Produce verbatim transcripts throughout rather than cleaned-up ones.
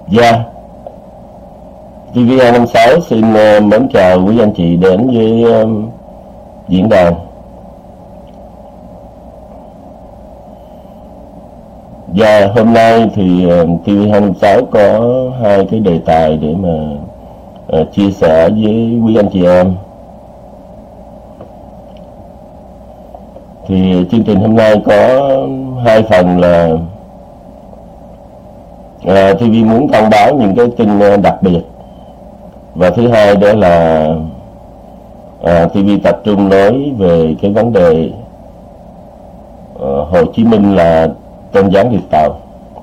Dạ, ti vi hai năm sáu xin uh, mến chào quý anh chị đến với uh, diễn đàn. Và hôm nay thì uh, ti vi hai năm sáu có hai cái đề tài để mà uh, chia sẻ với quý anh chị em. Thì chương trình hôm nay có hai phần là uh, ti vi muốn thông báo những cái tin uh, đặc biệt. Và thứ hai đó là à, ti vi tập trung nói về cái vấn đề à, Hồ Chí Minh là tôn giáo diệt Tàu.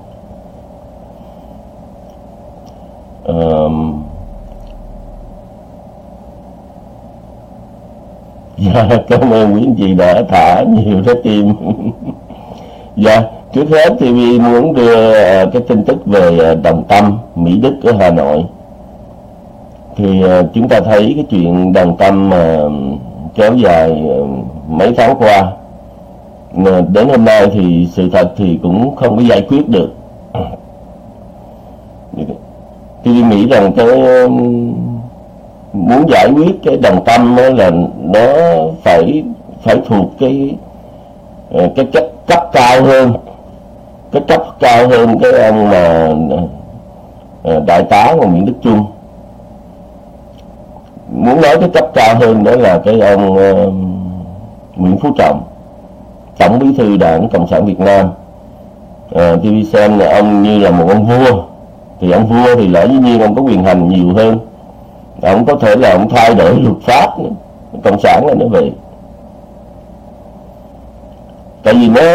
À, dạ, cảm ơn quý anh chị đã thả nhiều trái tim. Dạ, trước hết ti vi muốn đưa à, cái tin tức về Đồng Tâm, Mỹ Đức ở Hà Nội. Thì uh, chúng ta thấy cái chuyện Đồng Tâm uh, kéo dài uh, mấy tháng qua, uh, đến hôm nay thì sự thật thì cũng không có giải quyết được. Thì nghĩ rằng cái uh, muốn giải quyết cái Đồng Tâm là nó phải phải thuộc cái uh, cái cấp cấp cao hơn, cái cấp cao hơn cái ông mà uh, đại tá của Nguyễn Đức Chung. Muốn nói cái cấp cao hơn đó là cái ông uh, Nguyễn Phú Trọng, Tổng Bí thư Đảng Cộng sản Việt Nam. uh, ti vi xem là ông như là một ông vua. Thì ông vua thì lẽ dĩ nhiên ông có quyền hành nhiều hơn, ông có thể là ông thay đổi luật pháp nữa. Cộng sản là nó vậy. Tại vì nó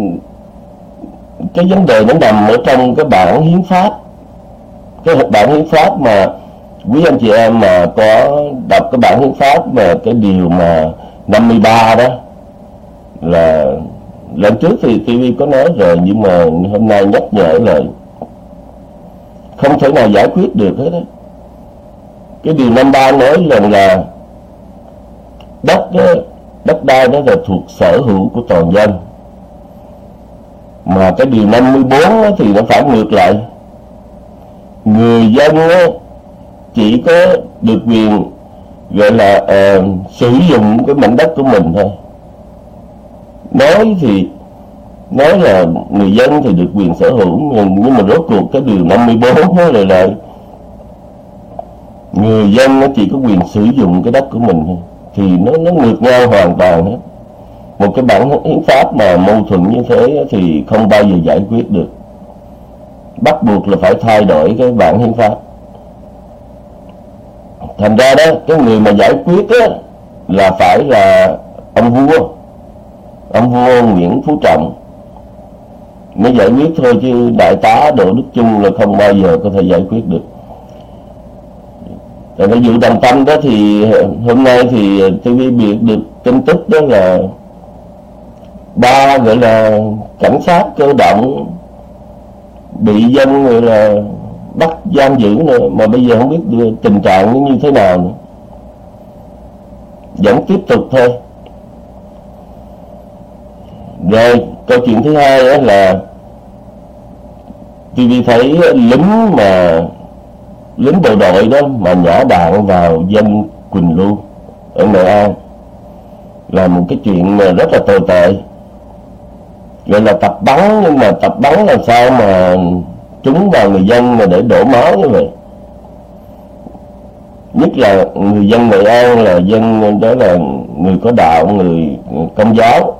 cái vấn đề nó nằm ở trong cái bản hiến pháp. Cái bản hiến pháp mà quý anh chị em mà có đọc cái bản hiến pháp mà cái điều mà năm mươi ba đó, là lần trước thì ti vi có nói rồi, nhưng mà hôm nay nhắc nhở lại, không thể nào giải quyết được hết đó. Cái điều năm mươi ba nói rằng là đất đó, đất đai đó là thuộc sở hữu của toàn dân. Mà cái điều năm mươi bốn đó thì nó phải ngược lại, người dân đó chỉ có được quyền gọi là uh, sử dụng cái mảnh đất của mình thôi. Nói thì nói là người dân thì được quyền sở hữu, nhưng mà rốt cuộc cái điều năm mươi bốn nói là, là người dân nó chỉ có quyền sử dụng cái đất của mình thôi. Thì nó nó ngược nhau hoàn toàn hết. Một cái bản hiến pháp mà mâu thuẫn như thế thì không bao giờ giải quyết được, bắt buộc là phải thay đổi cái bản hiến pháp. Thành ra đó, cái người mà giải quyết á, là phải là ông vua, ông vua Nguyễn Phú Trọng mới giải quyết thôi, chứ đại tá Đỗ Đức Chung là không bao giờ có thể giải quyết được. Tại cái vụ Đồng Tâm đó thì hôm nay thì ti vi biết được tin tức đó là ba gọi là cảnh sát cơ động bị dân gọi là bắt giam giữ nữa, mà bây giờ không biết tình trạng nó như thế nào nữa. Vẫn tiếp tục thôi. Rồi câu chuyện thứ hai đó là ti vi thấy lính mà lính bộ đội đó mà nhả đạn vào dân Quỳnh Lưu ở Nghệ An là một cái chuyện rất là tồi tệ. Gọi là tập bắn, nhưng mà tập bắn làm sao mà trúng vào người dân mà để đổ máu như vậy. Nhất là người dân Nghệ An là dân đó là người có đạo, người Công giáo.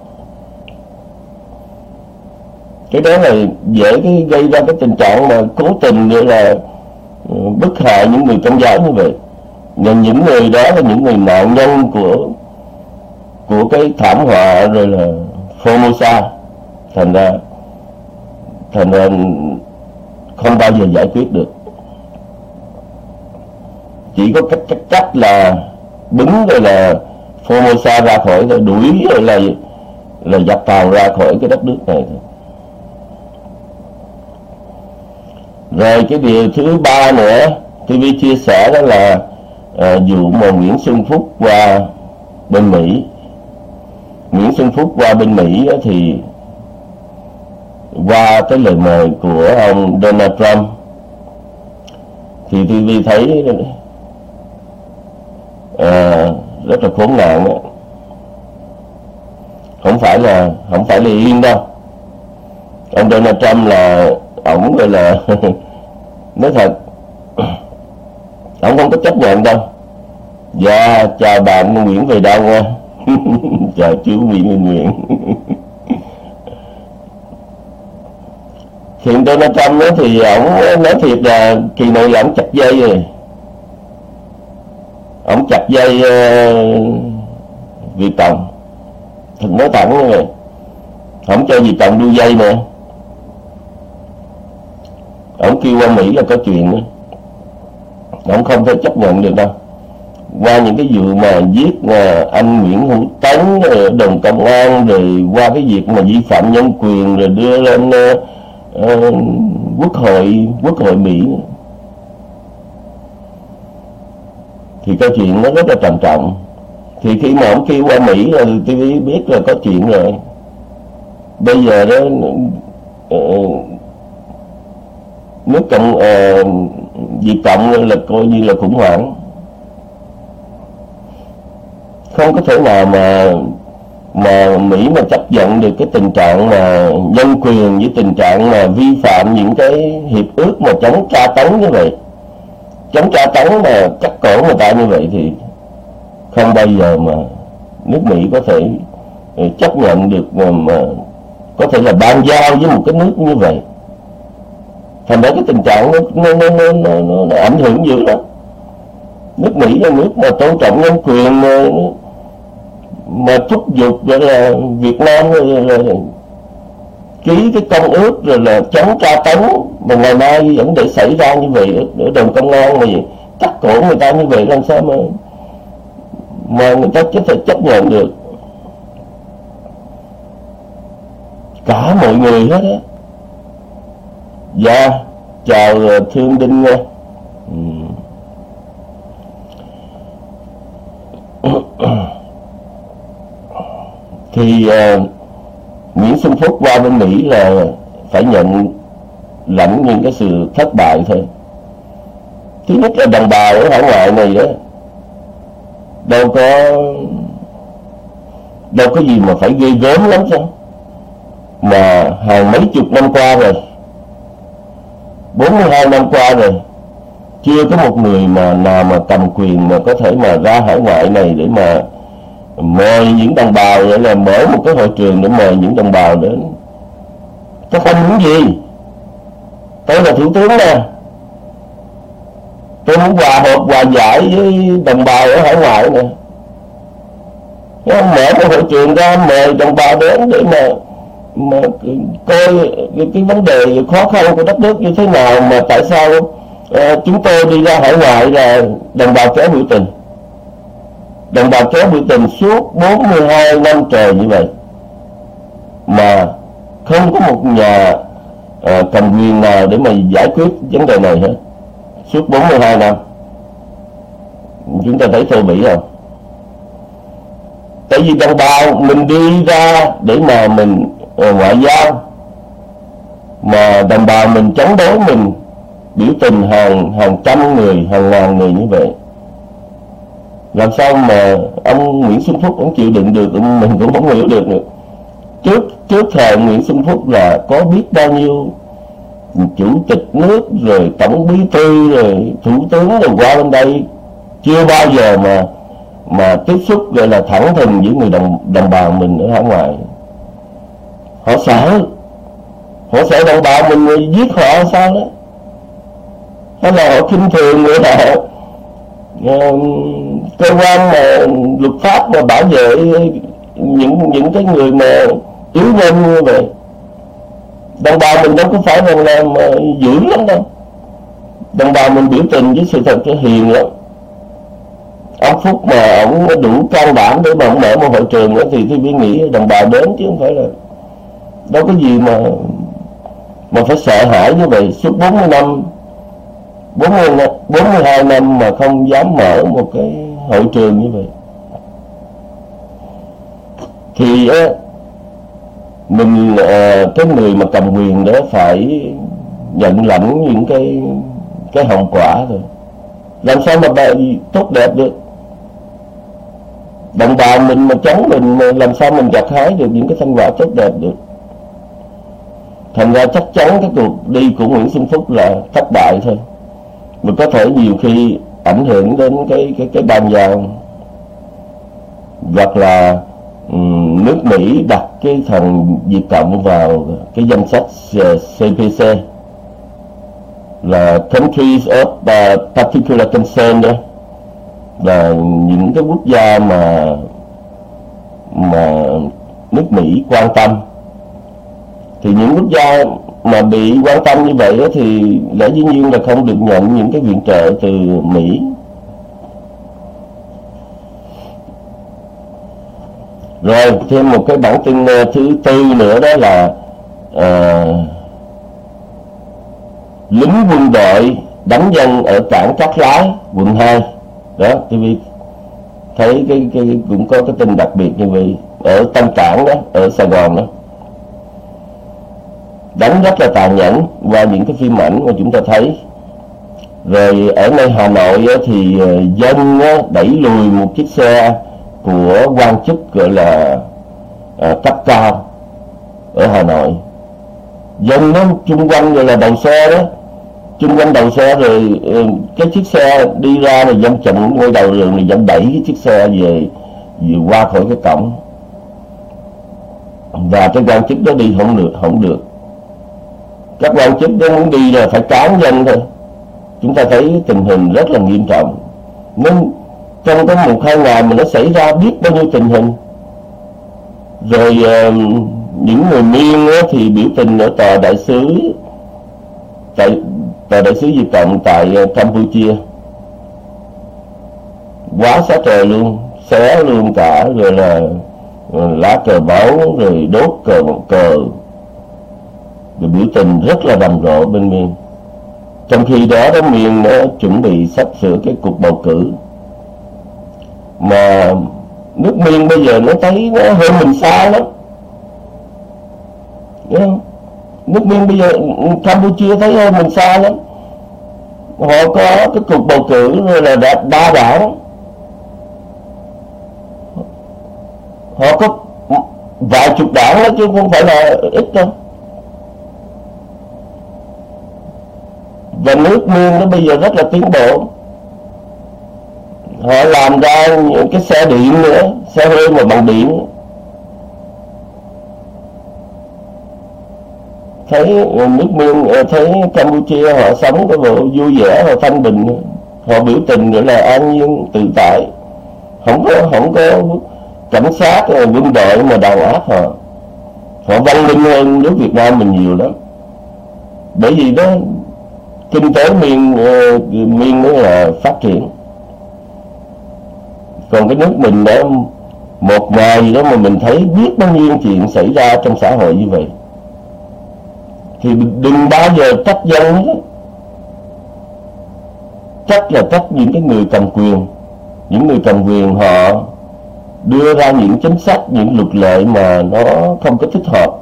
Cái đó là dễ cái gây ra cái tình trạng mà cố tình để là bức hại những người Công giáo như vậy. Nhưng những người đó là những người nạn nhân của của cái thảm họa rồi là Formosa. Thành ra thành ra không bao giờ giải quyết được. Chỉ có cách cách cách là bứng rồi là Formosa ra khỏi, rồi đuổi rồi là là dập tàn ra khỏi cái đất nước này thôi. Rồi cái điều thứ ba nữa ti vi chia sẻ đó là à, vụ mà Nguyễn Xuân Phúc qua bên Mỹ. Nguyễn Xuân Phúc qua bên Mỹ thì qua cái lời mời của ông Donald Trump thì ti vi thấy à, rất là khốn nạn đó. Không phải là không phải là yên đâu. Ông Donald Trump là ổng gọi là nói thật, ổng không có chấp nhận đâu. Dạ chào bạn Nguyễn Về Đâu nha. Chào chú Nguyễn Minh Nguyễn. Thì Donald Trump đó thì ổng nói thiệt là kỳ này là ổng chặt dây rồi. Ổng chặt dây uh, Việt Cộng. Thật nói thẳng như vậy, không cho Việt Cộng đu dây nữa. Ổng kêu qua Mỹ là có chuyện nữa. Ổng không thể chấp nhận được đâu. Qua những cái vụ mà giết mà anh Nguyễn Hữu Tấn rồi đồng công an, rồi qua cái việc mà vi phạm nhân quyền rồi đưa lên uh, uh, quốc hội quốc hội Mỹ, thì câu chuyện nó rất là trầm trọng. Thì khi mà ông kêu qua Mỹ là ti vi biết là có chuyện rồi. Bây giờ đó uh, nước cộng uh, Việt Cộng là coi như là khủng hoảng. Không có thể nào mà mà Mỹ mà chấp nhận được cái tình trạng mà nhân quyền với tình trạng mà vi phạm những cái hiệp ước mà chống tra tấn như vậy, chống tra tấn mà cắt cổ người ta như vậy, thì không bao giờ mà nước Mỹ có thể chấp nhận được mà, mà có thể là ban giao với một cái nước như vậy. Thành ra cái tình trạng nó nó nó nó, nó, nó, nó ảnh hưởng dữ lắm. Nước Mỹ là nước mà tôn trọng nhân quyền mà, mà thúc giục gọi là Việt Nam là, là, là ký cái công ước rồi là chống tra tấn, mà ngày nay vẫn để xảy ra như vậy ở, ở đồn công an mà cắt cổ người ta như vậy, làm sao mà mà người ta có thể chấp nhận được. Cả mọi người hết á. Dạ chào Thương Đinh nha. Ừ. Thì uh, Nguyễn Xuân Phúc qua bên Mỹ là phải nhận lãnh những cái sự thất bại thôi. Thứ nhất là đồng bào ở hải ngoại này đó đâu có đâu có gì mà phải ghê gớm lắm sao, mà hàng mấy chục năm qua rồi, bốn mươi hai năm qua rồi, chưa có một người mà nào mà cầm quyền mà có thể mà ra hải ngoại này để mà mời những đồng bào, để là mở một cái hội trường để mời những đồng bào đến. Tôi không muốn gì, tôi là thủ tướng nè, tôi muốn hòa hợp hòa giải với đồng bào ở hải ngoại nè. Mở một hội trường ra mời đồng bào đến để mà mà coi cái, cái vấn đề khó khăn của đất nước như thế nào, mà tại sao à, chúng tôi đi ra hải ngoại là đồng bào kéo biểu tình, đồng bào kéo biểu tình suốt bốn mươi hai năm trời như vậy, mà không có một nhà à, cầm quyền nào để mà giải quyết vấn đề này hết suốt bốn mươi hai năm. Chúng ta thấy thô bỉ không? Tại vì đồng bào mình đi ra để mà mình uh, ngoại giao, mà đồng bào mình chống đối mình, biểu tình hàng hàng trăm người, hàng ngàn người như vậy, làm sao mà ông Nguyễn Xuân Phúc cũng chịu đựng được, mình cũng không hiểu được nữa. Trước trước thời Nguyễn Xuân Phúc là có biết bao nhiêu chủ tịch nước rồi tổng bí thư rồi thủ tướng rồi qua bên đây, chưa bao giờ mà mà tiếp xúc gọi là thẳng thừng với người đồng đồng bào mình ở hải ngoại. Họ sợ, họ sợ đồng bào mình giết họ sao đó, hay là họ khinh thường người họ uh, cơ quan mà luật pháp mà bảo vệ những những cái người mà yếu nhân như vậy. Đồng bào mình đâu có phải là làm dữ lắm đâu, đồng bào mình biểu tình với sự thật cái hiền lắm. Ông Phúc mà ông đủ can đảm để mà ông mở một hội trường nữa thì tôi nghĩ đồng bào đến, chứ không phải là đâu có gì mà mà phải sợ hãi như vậy. Suốt bốn mươi năm, bốn mươi hai năm mà không dám mở một cái hội trường như vậy, thì á, mình à, cái người mà cầm quyền đó phải nhận lãnh những cái cái hậu quả thôi. Làm sao mà bài tốt đẹp được? Đồng bào mình mà chống mình, mà làm sao mình gặt hái được những cái thành quả tốt đẹp được? Thành ra chắc chắn cái cuộc đi của Nguyễn Xuân Phúc là thất bại thôi. Mà có thể nhiều khi ảnh hưởng đến cái cái cái bàn giao, hoặc là um, nước Mỹ đặt cái thằng Việt Cộng vào cái danh sách C P C là Countries of uh, Particular Concern đó, là những cái quốc gia mà mà nước Mỹ quan tâm. Thì những quốc gia mà bị quan tâm như vậy thì lẽ dĩ nhiên là không được nhận những cái viện trợ từ Mỹ. Rồi thêm một cái bản tin thứ tư nữa, đó là uh, lính quân đội đánh dân ở cảng Cát Lái, quận hai. Đó, tôi biết thấy cái, cái cũng có cái tin đặc biệt như vậy ở Tân Cảng đó, ở Sài Gòn đó. Đánh rất là tàn nhẫn qua những cái phim ảnh mà chúng ta thấy. Rồi ở ngay Hà Nội thì dân đẩy lùi một chiếc xe của quan chức gọi là à, cấp cao ở Hà Nội. Dân nó chung quanh gọi là đầu xe đó, chung quanh đầu xe, rồi cái chiếc xe đi ra rồi dân chặn ngay đầu đường, rồi dân đẩy cái chiếc xe về, về qua khỏi cái cổng, và cái quan chức đó đi không được, không được. Các quan chức đó muốn đi là phải cán dân thôi. Chúng ta thấy tình hình rất là nghiêm trọng. Nên trong cái một hai ngày mà nó xảy ra biết bao nhiêu tình hình. Rồi uh, những người Miên thì biểu tình ở tòa đại sứ tại tòa đại sứ Việt Cộng tại uh, Campuchia, quá xá trời luôn, xé luôn cả, rồi là uh, lá cờ báo, rồi đốt cờ cờ, rồi biểu tình rất là rầm rộ bên Miên. Trong khi đó đó Miên nó chuẩn bị sắp sửa cái cuộc bầu cử, mà nước Miên bây giờ nó thấy nó hơn mình xa lắm. Nước Miên bây giờ Campuchia thấy hơn mình xa lắm. Họ có cái cuộc bầu cử rồi là đã đa đảng, họ có vài chục đảng đó chứ không phải là ít đâu. Và nước Miên nó bây giờ rất là tiến bộ. Họ làm ra những cái xe điện nữa, xe hơi mà bằng điện. Thấy nước Miên, thấy Campuchia họ sống cái bộ vui vẻ, họ thanh bình, họ biểu tình gọi là an nhiên tự tại, không có không có cảnh sát quân đội mà đàn áp họ. Họ văn minh hơn nước Việt Nam mình nhiều lắm. Bởi vì đó kinh tế Miên Miên mới là phát triển. Còn cái nước mình đó, một ngày đó mà mình thấy biết bao nhiêu chuyện xảy ra trong xã hội như vậy, thì đừng bao giờ trách dân hết. Trách là trách những cái người cầm quyền. Những người cầm quyền họ đưa ra những chính sách, những luật lệ mà nó không có thích hợp.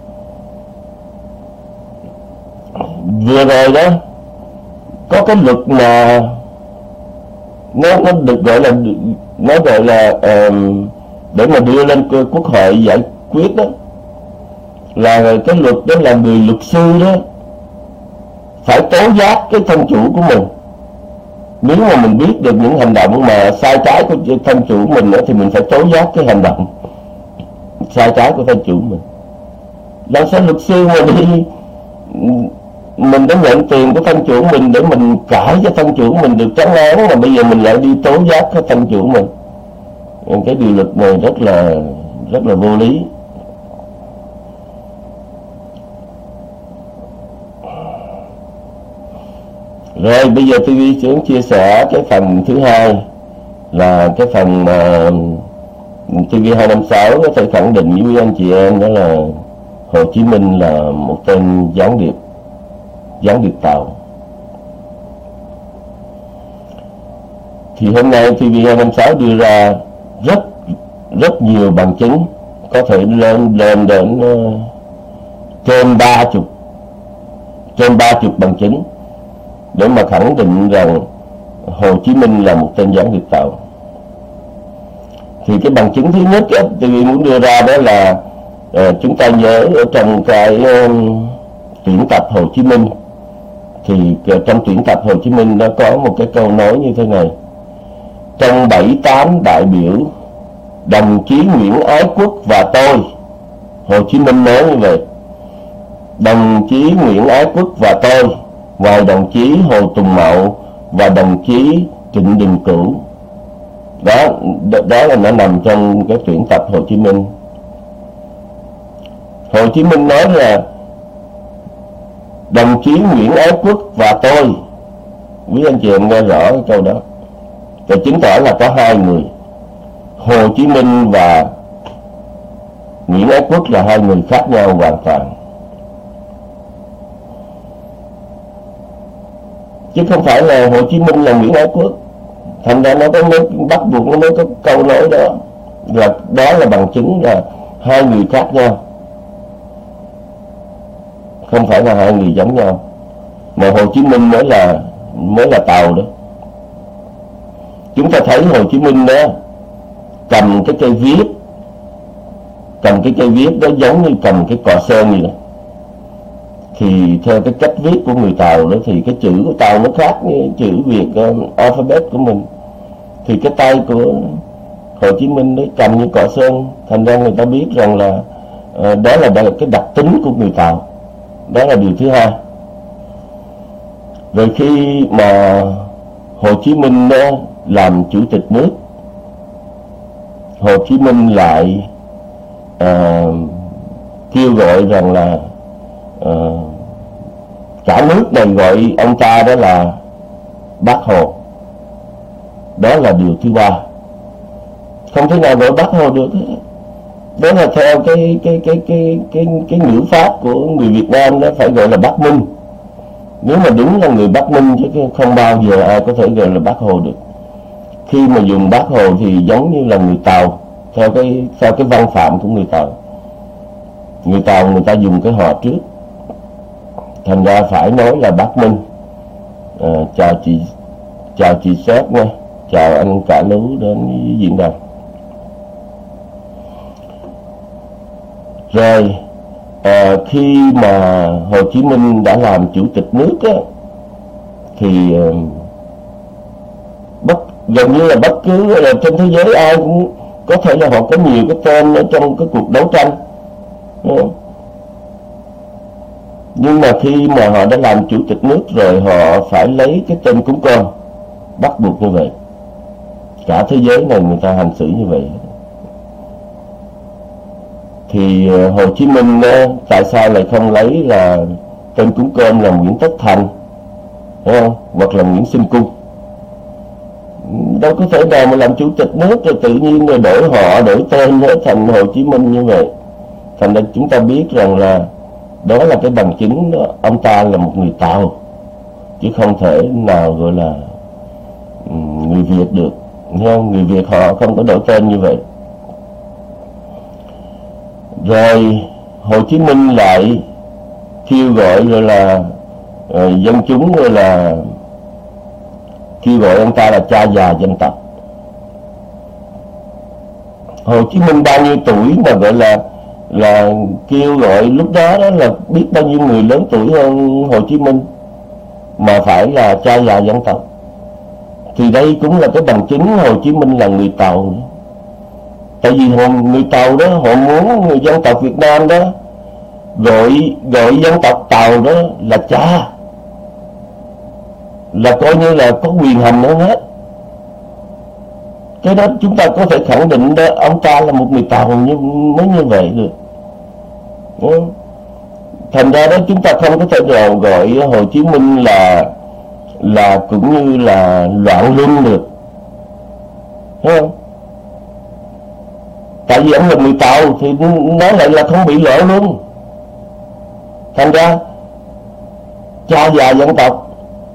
Vừa rồi đó có cái luật mà nó, nó được gọi là nó gọi là uh, để mà đưa lên quốc hội giải quyết đó, là cái luật đó là người luật sư đó phải tố giác cái thân chủ của mình. Nếu mà mình biết được những hành động mà sai trái của thân chủ mình đó, thì mình phải tố giác cái hành động sai trái của thân chủ mình. Làm sao luật sư mà đi, mình đã nhận tiền của thân chủ mình để mình cãi cho thân chủ mình được trắng án, mà bây giờ mình lại đi tố giác cái thân chủ mình. Cái điều luật này rất là rất là vô lý. Rồi bây giờ tôi đi xuống chia sẻ cái phần thứ hai, là cái phần mà ti vi hai năm sáu có thể khẳng định với anh chị em, đó là Hồ Chí Minh là một tên gián điệp, gián điệp Tàu. Thì hôm nay ti vi hai năm sáu đưa ra rất rất nhiều bằng chứng, có thể lên lên đến trên ba chục trên ba chục bằng chứng để mà khẳng định rằng Hồ Chí Minh là một tên gián điệp Tàu. Thì cái bằng chứng thứ nhất á, tôi muốn đưa ra đó là uh, chúng ta nhớ ở trong cái um, tuyển tập Hồ Chí Minh, thì uh, trong tuyển tập Hồ Chí Minh nó có một cái câu nói như thế này: trong bảy tám đại biểu, đồng chí Nguyễn Ái Quốc và tôi. Hồ Chí Minh nói như vậy: đồng chí Nguyễn Ái Quốc và tôi, ngoài đồng chí Hồ Tùng Mậu và đồng chí Trịnh Đình Cửu. Đó, đó là nó nằm trong cái tuyển tập Hồ Chí Minh. Hồ Chí Minh nói là đồng chí Nguyễn Ái Quốc và tôi. Quý anh chị em nghe rõ cái câu đó, để chứng tỏ là có hai người. Hồ Chí Minh và Nguyễn Ái Quốc là hai người khác nhau hoàn toàn, chứ không phải là Hồ Chí Minh là Nguyễn Ái Quốc. Thành ra nó có mới bắt buộc nó mới có câu nói đó, là đó là bằng chứng là hai người khác nhau, không phải là hai người giống nhau. Mà Hồ Chí Minh mới là mới là Tàu đó. Chúng ta thấy Hồ Chí Minh đó cầm cái cây viết, cầm cái cây viết đó giống như cầm cái cọ sơn gì đó. Thì theo cái cách viết của người Tàu đó, thì cái chữ của Tàu nó khác với chữ Việt uh, alphabet của mình. Thì cái tay của Hồ Chí Minh đấy cầm như cọ sơn, thành ra người ta biết rằng là uh, đó là cái đặc tính của người Tàu. Đó là điều thứ hai. Rồi khi mà Hồ Chí Minh đó làm chủ tịch nước, Hồ Chí Minh lại uh, kêu gọi rằng là uh, cả nước này gọi ông ta đó là Bác Hồ. Đó là điều thứ ba. Không thể nào gọi Bác Hồ được. Đó là theo cái cái cái cái cái cái ngữ pháp của người Việt Nam, nó phải gọi là Bác Minh. Nếu mà đúng là người Bắc Minh, chứ không bao giờ ai có thể gọi là Bác Hồ được. Khi mà dùng Bác Hồ thì giống như là người Tàu, theo cái theo cái văn phạm của người Tàu. Người Tàu người ta dùng cái họ trước, thành ra phải nói là Bác Minh. À, chào chị chào chị Sếp nha, chào anh Cả Lú đến diễn đàn. Rồi à, khi mà Hồ Chí Minh đã làm chủ tịch nước á, thì à, bất gần như là bất cứ là trên thế giới ai cũng có thể là họ có nhiều cái tên ở trong cái cuộc đấu tranh. Nhưng mà khi mà họ đã làm chủ tịch nước rồi, họ phải lấy cái tên cúng con, bắt buộc như vậy. Cả thế giới này người ta hành xử như vậy. Thì Hồ Chí Minh tại sao lại không lấy là tên cúng con là Nguyễn Tất Thành, thấy không? Hoặc là Nguyễn Sinh Cung? Đâu có thể nào mà làm chủ tịch nước rồi tự nhiên rồi đổi họ, đổi tên hết thành Hồ Chí Minh như vậy. Thành ra chúng ta biết rằng là đó là cái bằng chứng đó, ông ta là một người Tàu, chứ không thể nào gọi là người Việt được. Không? Người Việt họ không có đổi tên như vậy. Rồi Hồ Chí Minh lại kêu gọi rồi là uh, dân chúng rồi là kêu gọi ông ta là cha già dân tộc. Hồ Chí Minh bao nhiêu tuổi mà gọi là là kêu gọi, lúc đó đó là biết bao nhiêu người lớn tuổi hơn Hồ Chí Minh mà phải là cha già dân tộc. Thì đây cũng là cái bằng chứng Hồ Chí Minh là người Tàu. Tại vì người Tàu đó họ muốn người dân tộc Việt Nam đó gọi gọi dân tộc Tàu đó là cha, là coi như là có quyền hành hơn hết. Cái đó chúng ta có thể khẳng định đó, ông ta là một người Tàu như, mới như vậy được. Đúng. Thành ra đó chúng ta không có thể nào gọi Hồ Chí Minh là là cũng như là loạn luân được, thấy không? Tại vì ông là người Tàu thì nói lại là không bị loạn luân. Thành ra cha già dân tộc,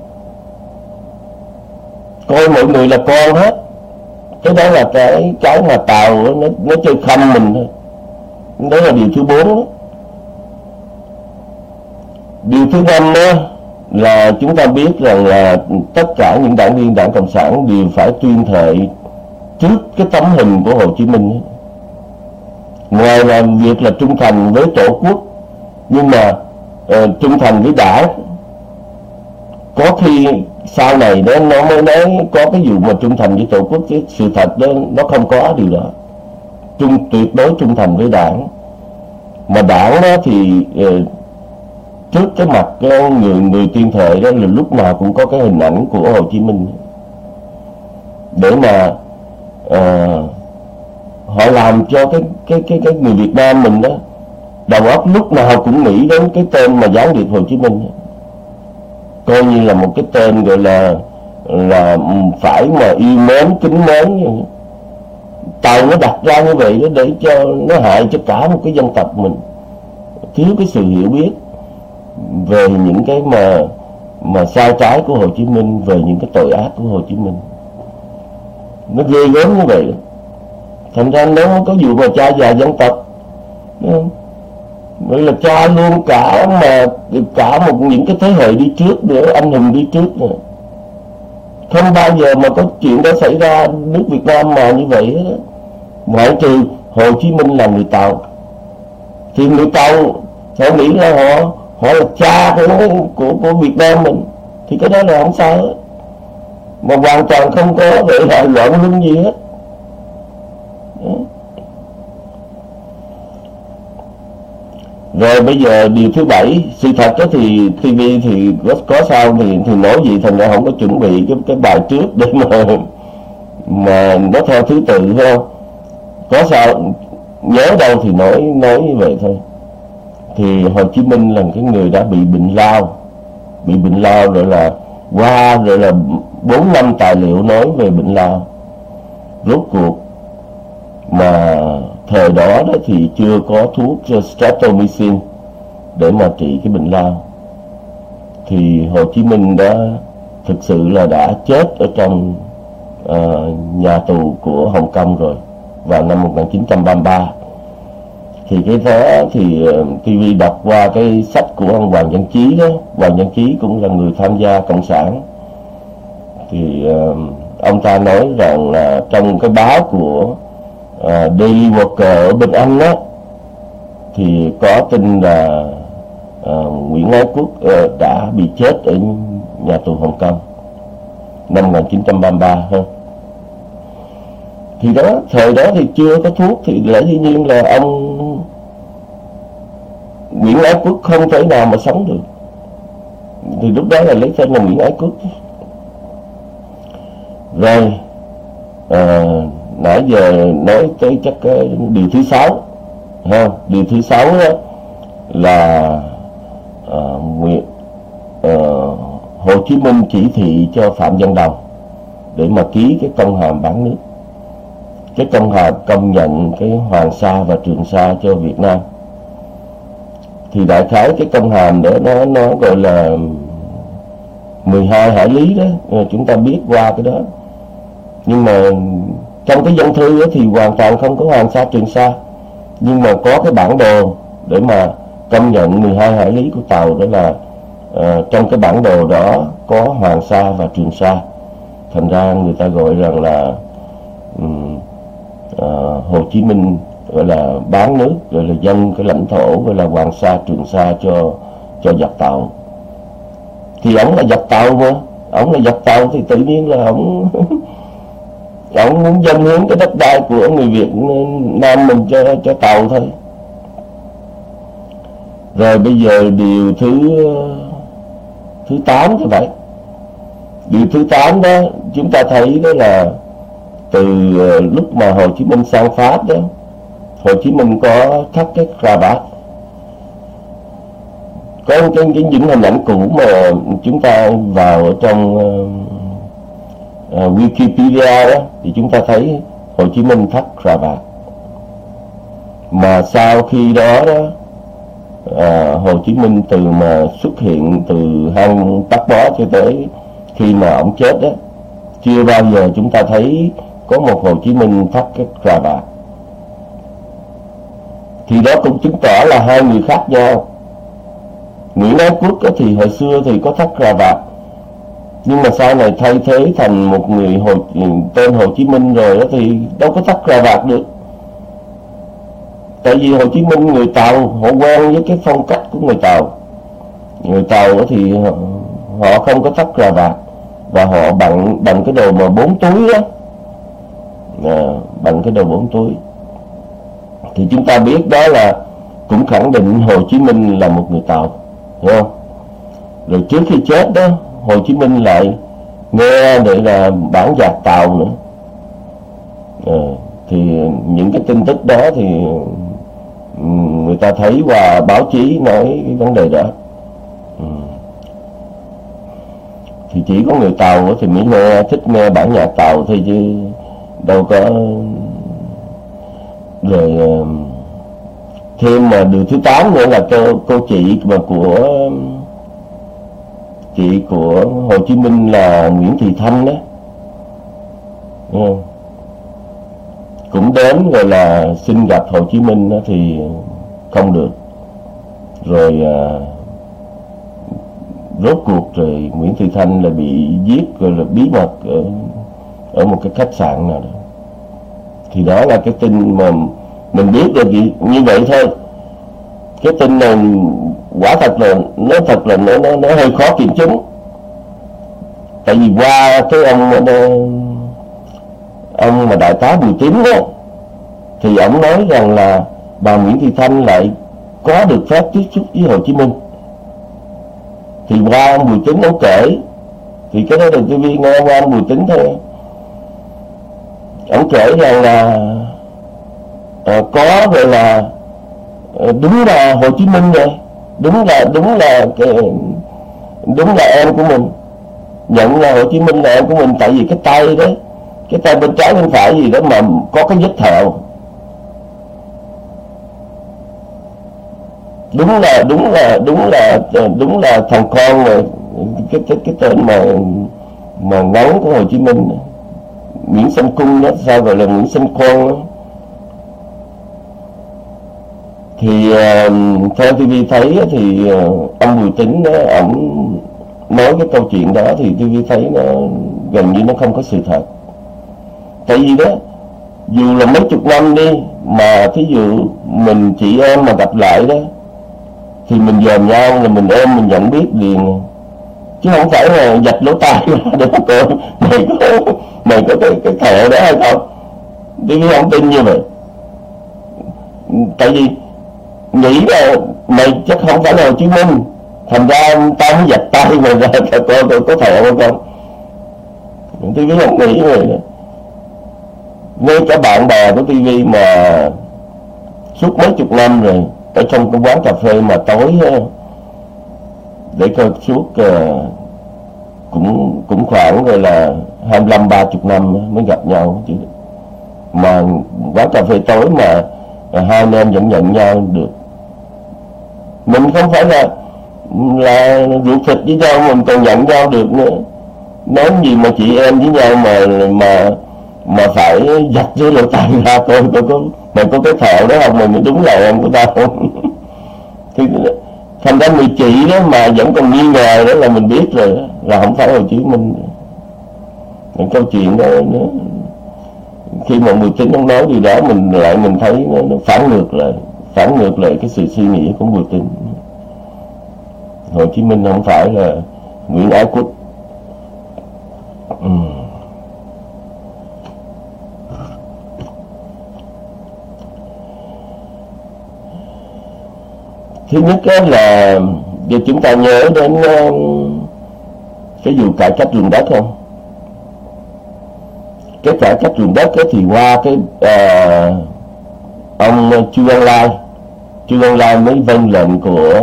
coi mọi người là con hết. Cái đó là cái cái mà Tàu nó nó chơi khăm mình thôi. Đó là điều thứ bốn đó. Điều thứ năm đó là chúng ta biết rằng là tất cả những đảng viên Đảng Cộng sản đều phải tuyên thệ trước cái tấm hình của Hồ Chí Minh. Ngoài là việc là trung thành với Tổ quốc, nhưng mà uh, trung thành với Đảng. Có khi sau này đó nó mới nói có cái vụ mà trung thành với Tổ quốc, chứ sự thật đó nó không có điều đó. Trung tuyệt đối trung thành với Đảng. Mà Đảng đó thì uh, trước cái mặt cái người người tuyên thệ đó là lúc nào cũng có cái hình ảnh của Hồ Chí Minh, để mà uh, họ làm cho cái cái cái cái người Việt Nam mình đó đầu óc lúc nào cũng nghĩ đến cái tên mà gián điệp Hồ Chí Minh, coi như là một cái tên gọi là là phải mà yêu mến kính mến. Tàu nó đặt ra như vậy đó để cho nó hại cho cả một cái dân tộc mình, thiếu cái sự hiểu biết về những cái mà mà sai trái của Hồ Chí Minh, về những cái tội ác của Hồ Chí Minh. Nó ghê gớm như vậy. Thành ra nó có vụ mà cha già dân tộc, vậy là cha luôn cả mà cả một những cái thế hệ đi trước nữa, anh hùng đi trước nữa. Không bao giờ mà có chuyện đó xảy ra nước Việt Nam mà như vậy đó. Ngoại trừ Hồ Chí Minh là người Tàu, thì người Tàu họ nghĩ là họ họ là cha của của của Việt Nam mình, thì cái đó là không sao hết, mà hoàn toàn không có vậy là loạn luân gì hết. Rồi bây giờ điều thứ bảy, sự thật đó thì ti vi thì có, có sao thì thì nói gì, thành ra không có chuẩn bị cái cái bài trước để mà mà nó theo thứ tự, phải không? Có sao nhớ đâu thì nói nói như vậy thôi. Thì Hồ Chí Minh là cái người đã bị bệnh lao, bị bệnh lao rồi là qua rồi là bốn năm tài liệu nói về bệnh lao. Rốt cuộc mà thời đó đó thì chưa có thuốc streptomycin để mà trị cái bệnh lao, thì Hồ Chí Minh đã thực sự là đã chết ở trong uh, nhà tù của Hồng Kông rồi vào năm một nghìn chín trăm ba mươi ba. Thì cái đó thì uh, ti vi đọc qua cái sách của ông Hoàng Văn Chí đó. Hoàng Văn Chí cũng là người tham gia Cộng sản. Thì uh, ông ta nói rằng là trong cái báo của uh, Daily Worker ở bên Anh đó, thì có tin là uh, Nguyễn Ái Quốc uh, đã bị chết ở nhà tù Hồng Kông năm một nghìn chín trăm ba mươi ba hơn. Thì đó, thời đó thì chưa có thuốc, thì lẽ dĩ nhiên là ông Nguyễn Ái Quốc không thể nào mà sống được. Thì lúc đó là lấy tên là Nguyễn Ái Quốc. Rồi à, nãy giờ nói tới chắc cái điều thứ sáu ha. Điều thứ sáu đó là à, Nguyễn à, Hồ Chí Minh chỉ thị cho Phạm Văn Đồng để mà ký cái công hàm bán nước, cái công hàm công nhận cái Hoàng Sa và Trường Sa cho Việt Nam. Thì đại khái cái công hàm đó nó nó gọi là mười hai hải lý đó, chúng ta biết qua cái đó. Nhưng mà trong cái văn thư đó thì hoàn toàn không có Hoàng Sa Trường Sa, nhưng mà có cái bản đồ để mà công nhận mười hai hải lý của Tàu, đó là uh, trong cái bản đồ đó có Hoàng Sa và Trường Sa. Thành ra người ta gọi rằng là um, uh, Hồ Chí Minh gọi là bán nước, gọi là dân cái lãnh thổ gọi là Hoàng Sa Trường Sa cho cho giặc Tàu. Thì ổng là giặc Tàu mà, ổng là giặc Tàu thì tự nhiên là ổng ổng muốn dâng hiến cái đất đai của người Việt Nam mình cho cho Tàu thôi. Rồi bây giờ điều thứ thứ tám thì vậy. Điều thứ tám đó chúng ta thấy đó là từ lúc mà Hồ Chí Minh sang Pháp đó, Hồ Chí Minh có thắt cái cravat. Có cái, cái những hình ảnh cũ mà chúng ta vào ở trong uh, uh, Wikipedia đó, thì chúng ta thấy Hồ Chí Minh thắt cravat. Mà sau khi đó đó uh, Hồ Chí Minh từ mà xuất hiện từ hang Tắc Bó cho tới khi mà ông chết đó, chưa bao giờ chúng ta thấy có một Hồ Chí Minh thắt cái cravat. Thì đó cũng chứng tỏ là hai người khác nhau. Nguyễn Ái Quốc thì hồi xưa thì có thắt cà vạt, nhưng mà sau này thay thế thành một người Hồ, tên Hồ Chí Minh rồi đó thì đâu có thắt cà vạt được. Tại vì Hồ Chí Minh người Tàu, họ quen với cái phong cách của người Tàu. Người Tàu thì họ, họ không có thắt cà vạt, và họ bằng bằng cái đồ mà bốn túi đó, à, bằng cái đồ bốn túi. Thì chúng ta biết đó là cũng khẳng định Hồ Chí Minh là một người Tàu, hiểu không? Rồi trước khi chết đó, Hồ Chí Minh lại nghe để là bản nhạc Tàu nữa. À, thì những cái tin tức đó thì người ta thấy qua báo chí nói cái vấn đề đó. Ừ. Thì chỉ có người Tàu thì mới nghe, thích nghe bản nhạc Tàu thôi, chứ đâu có. Rồi thêm mà điều thứ tám nữa là cô, cô chị mà của chị của Hồ Chí Minh là Nguyễn Thị Thanh đó, ừ, cũng đến rồi là xin gặp Hồ Chí Minh đó thì không được. Rồi à, rốt cuộc rồi Nguyễn Thị Thanh là bị giết rồi là bí mật ở, ở một cái khách sạn nào đó. Thì đó là cái tin mà mình biết được như vậy thôi. Cái tin này quả thật là nó thật là nó nó, nó hơi khó kiểm chứng. Tại vì qua cái ông ông mà đại tá Bùi Tín đó, thì ông nói rằng là bà Nguyễn Thị Thanh lại có được phép tiếp xúc với Hồ Chí Minh. Thì qua ông Bùi Tín ông kể, thì cái đó là ti vi nghe qua ông Bùi Tín thôi. Ông kể rằng là à, có rồi là đúng là Hồ Chí Minh rồi, đúng là đúng là cái, đúng là em của mình, nhận là Hồ Chí Minh là em của mình. Tại vì cái tay đó, cái tay bên trái bên phải gì đó mà có cái vết thẹo, đúng là đúng là đúng là đúng là thằng con rồi. Cái cái cái tên mà mà ngắn của Hồ Chí Minh, Nguyễn Sanh Cung đó, sao gọi là Nguyễn Sanh Con đó. Thì uh, theo ti vi thấy thì uh, ông Bùi Tín đó, ổng nói cái câu chuyện đó thì ti vi thấy nó gần như nó không có sự thật. Tại vì đó, dù là mấy chục năm đi mà thí dụ mình chị em mà gặp lại đó, thì mình dòm nhau là mình em mình nhận biết liền, chứ không phải là dạch lỗ tai để mà coi mày có mày có cái cái thẻ đó hay không. Ti vi không tin như vậy. Tại vì nghĩ là mày chắc không phải là Hồ Chí Minh, thành ra tao mới dạch tay mày ra coi coi có thẻ hay không. ti vi không nghĩ vậy đó. Ngay cả bạn bè của ti vi mà suốt mấy chục năm rồi ở trong cái quán cà phê mà tối để coi suốt uh, cũng cũng khoảng rồi là hai mươi lăm ba chục năm mới gặp nhau chứ. Mà quán cà phê tối mà hai anh em vẫn nhận nhau được. Mình không phải là là ruột thịt với nhau, mình còn nhận nhau được nữa. Nói gì mà chị em với nhau mà mà mà phải giặt dưới lỗ tai ra coi coi có mày có cái thẹo đó không, mày mới đúng là em của tao không. Thì thành ra người chị đó mà vẫn còn nghi ngờ đó là mình biết rồi đó, là không phải Hồ Chí Minh. Cái câu chuyện đó nữa, khi mà Bùi Tín ông nói gì đó mình lại mình thấy nó, nó phản ngược lại phản ngược lại cái sự suy nghĩ của Bùi Tín. Hồ Chí Minh không phải là Nguyễn Ái Quốc. Ừ. Thứ nhất là giờ chúng ta nhớ đến cái vụ cải cách ruộng đất không? Cái cải cách ruộng đất thì qua cái uh, ông Chu Ân Lai Chu Ân Lai mới vâng lệnh của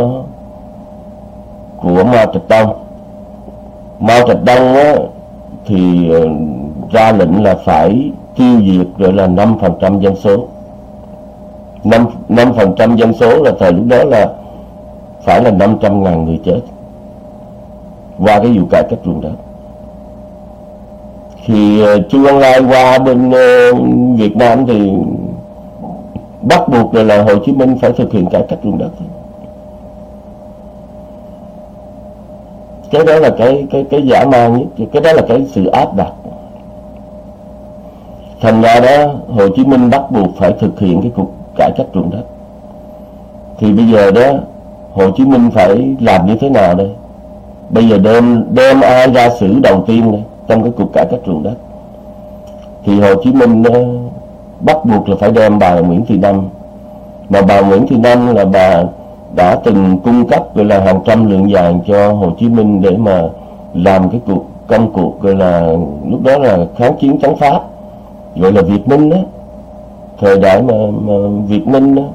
của Mao Trạch Đông. Mao Trạch Đông á, thì uh, ra lệnh là phải tiêu diệt rồi là năm phần trăm dân số. năm phần trăm dân số là thời lúc đó là phải là năm trăm ngàn người chết qua cái vụ cải cách ruộng đất. Thì uh, Chu Ân Lai qua bên uh, Việt Nam thì bắt buộc là, là Hồ Chí Minh phải thực hiện cải cách ruộng đất. Cái đó là cái cái cái dã man nhất, cái đó là cái sự áp đặt. Thành ra đó Hồ Chí Minh bắt buộc phải thực hiện cái cuộc cải cách ruộng đất. Thì bây giờ đó Hồ Chí Minh phải làm như thế nào đây? Bây giờ đem đem ai ra xử đầu tiên đây trong cái cuộc cải cách ruộng đất? Thì Hồ Chí Minh đó, bắt buộc là phải đem bà Nguyễn Thị Năm. Mà bà Nguyễn Thị Năm là bà đã từng cung cấp gọi là hàng trăm lượng vàng cho Hồ Chí Minh để mà làm cái cuộc công cuộc gọi là lúc đó là kháng chiến chống Pháp, gọi là Việt Minh đó, thời đại mà, mà Việt Minh đó.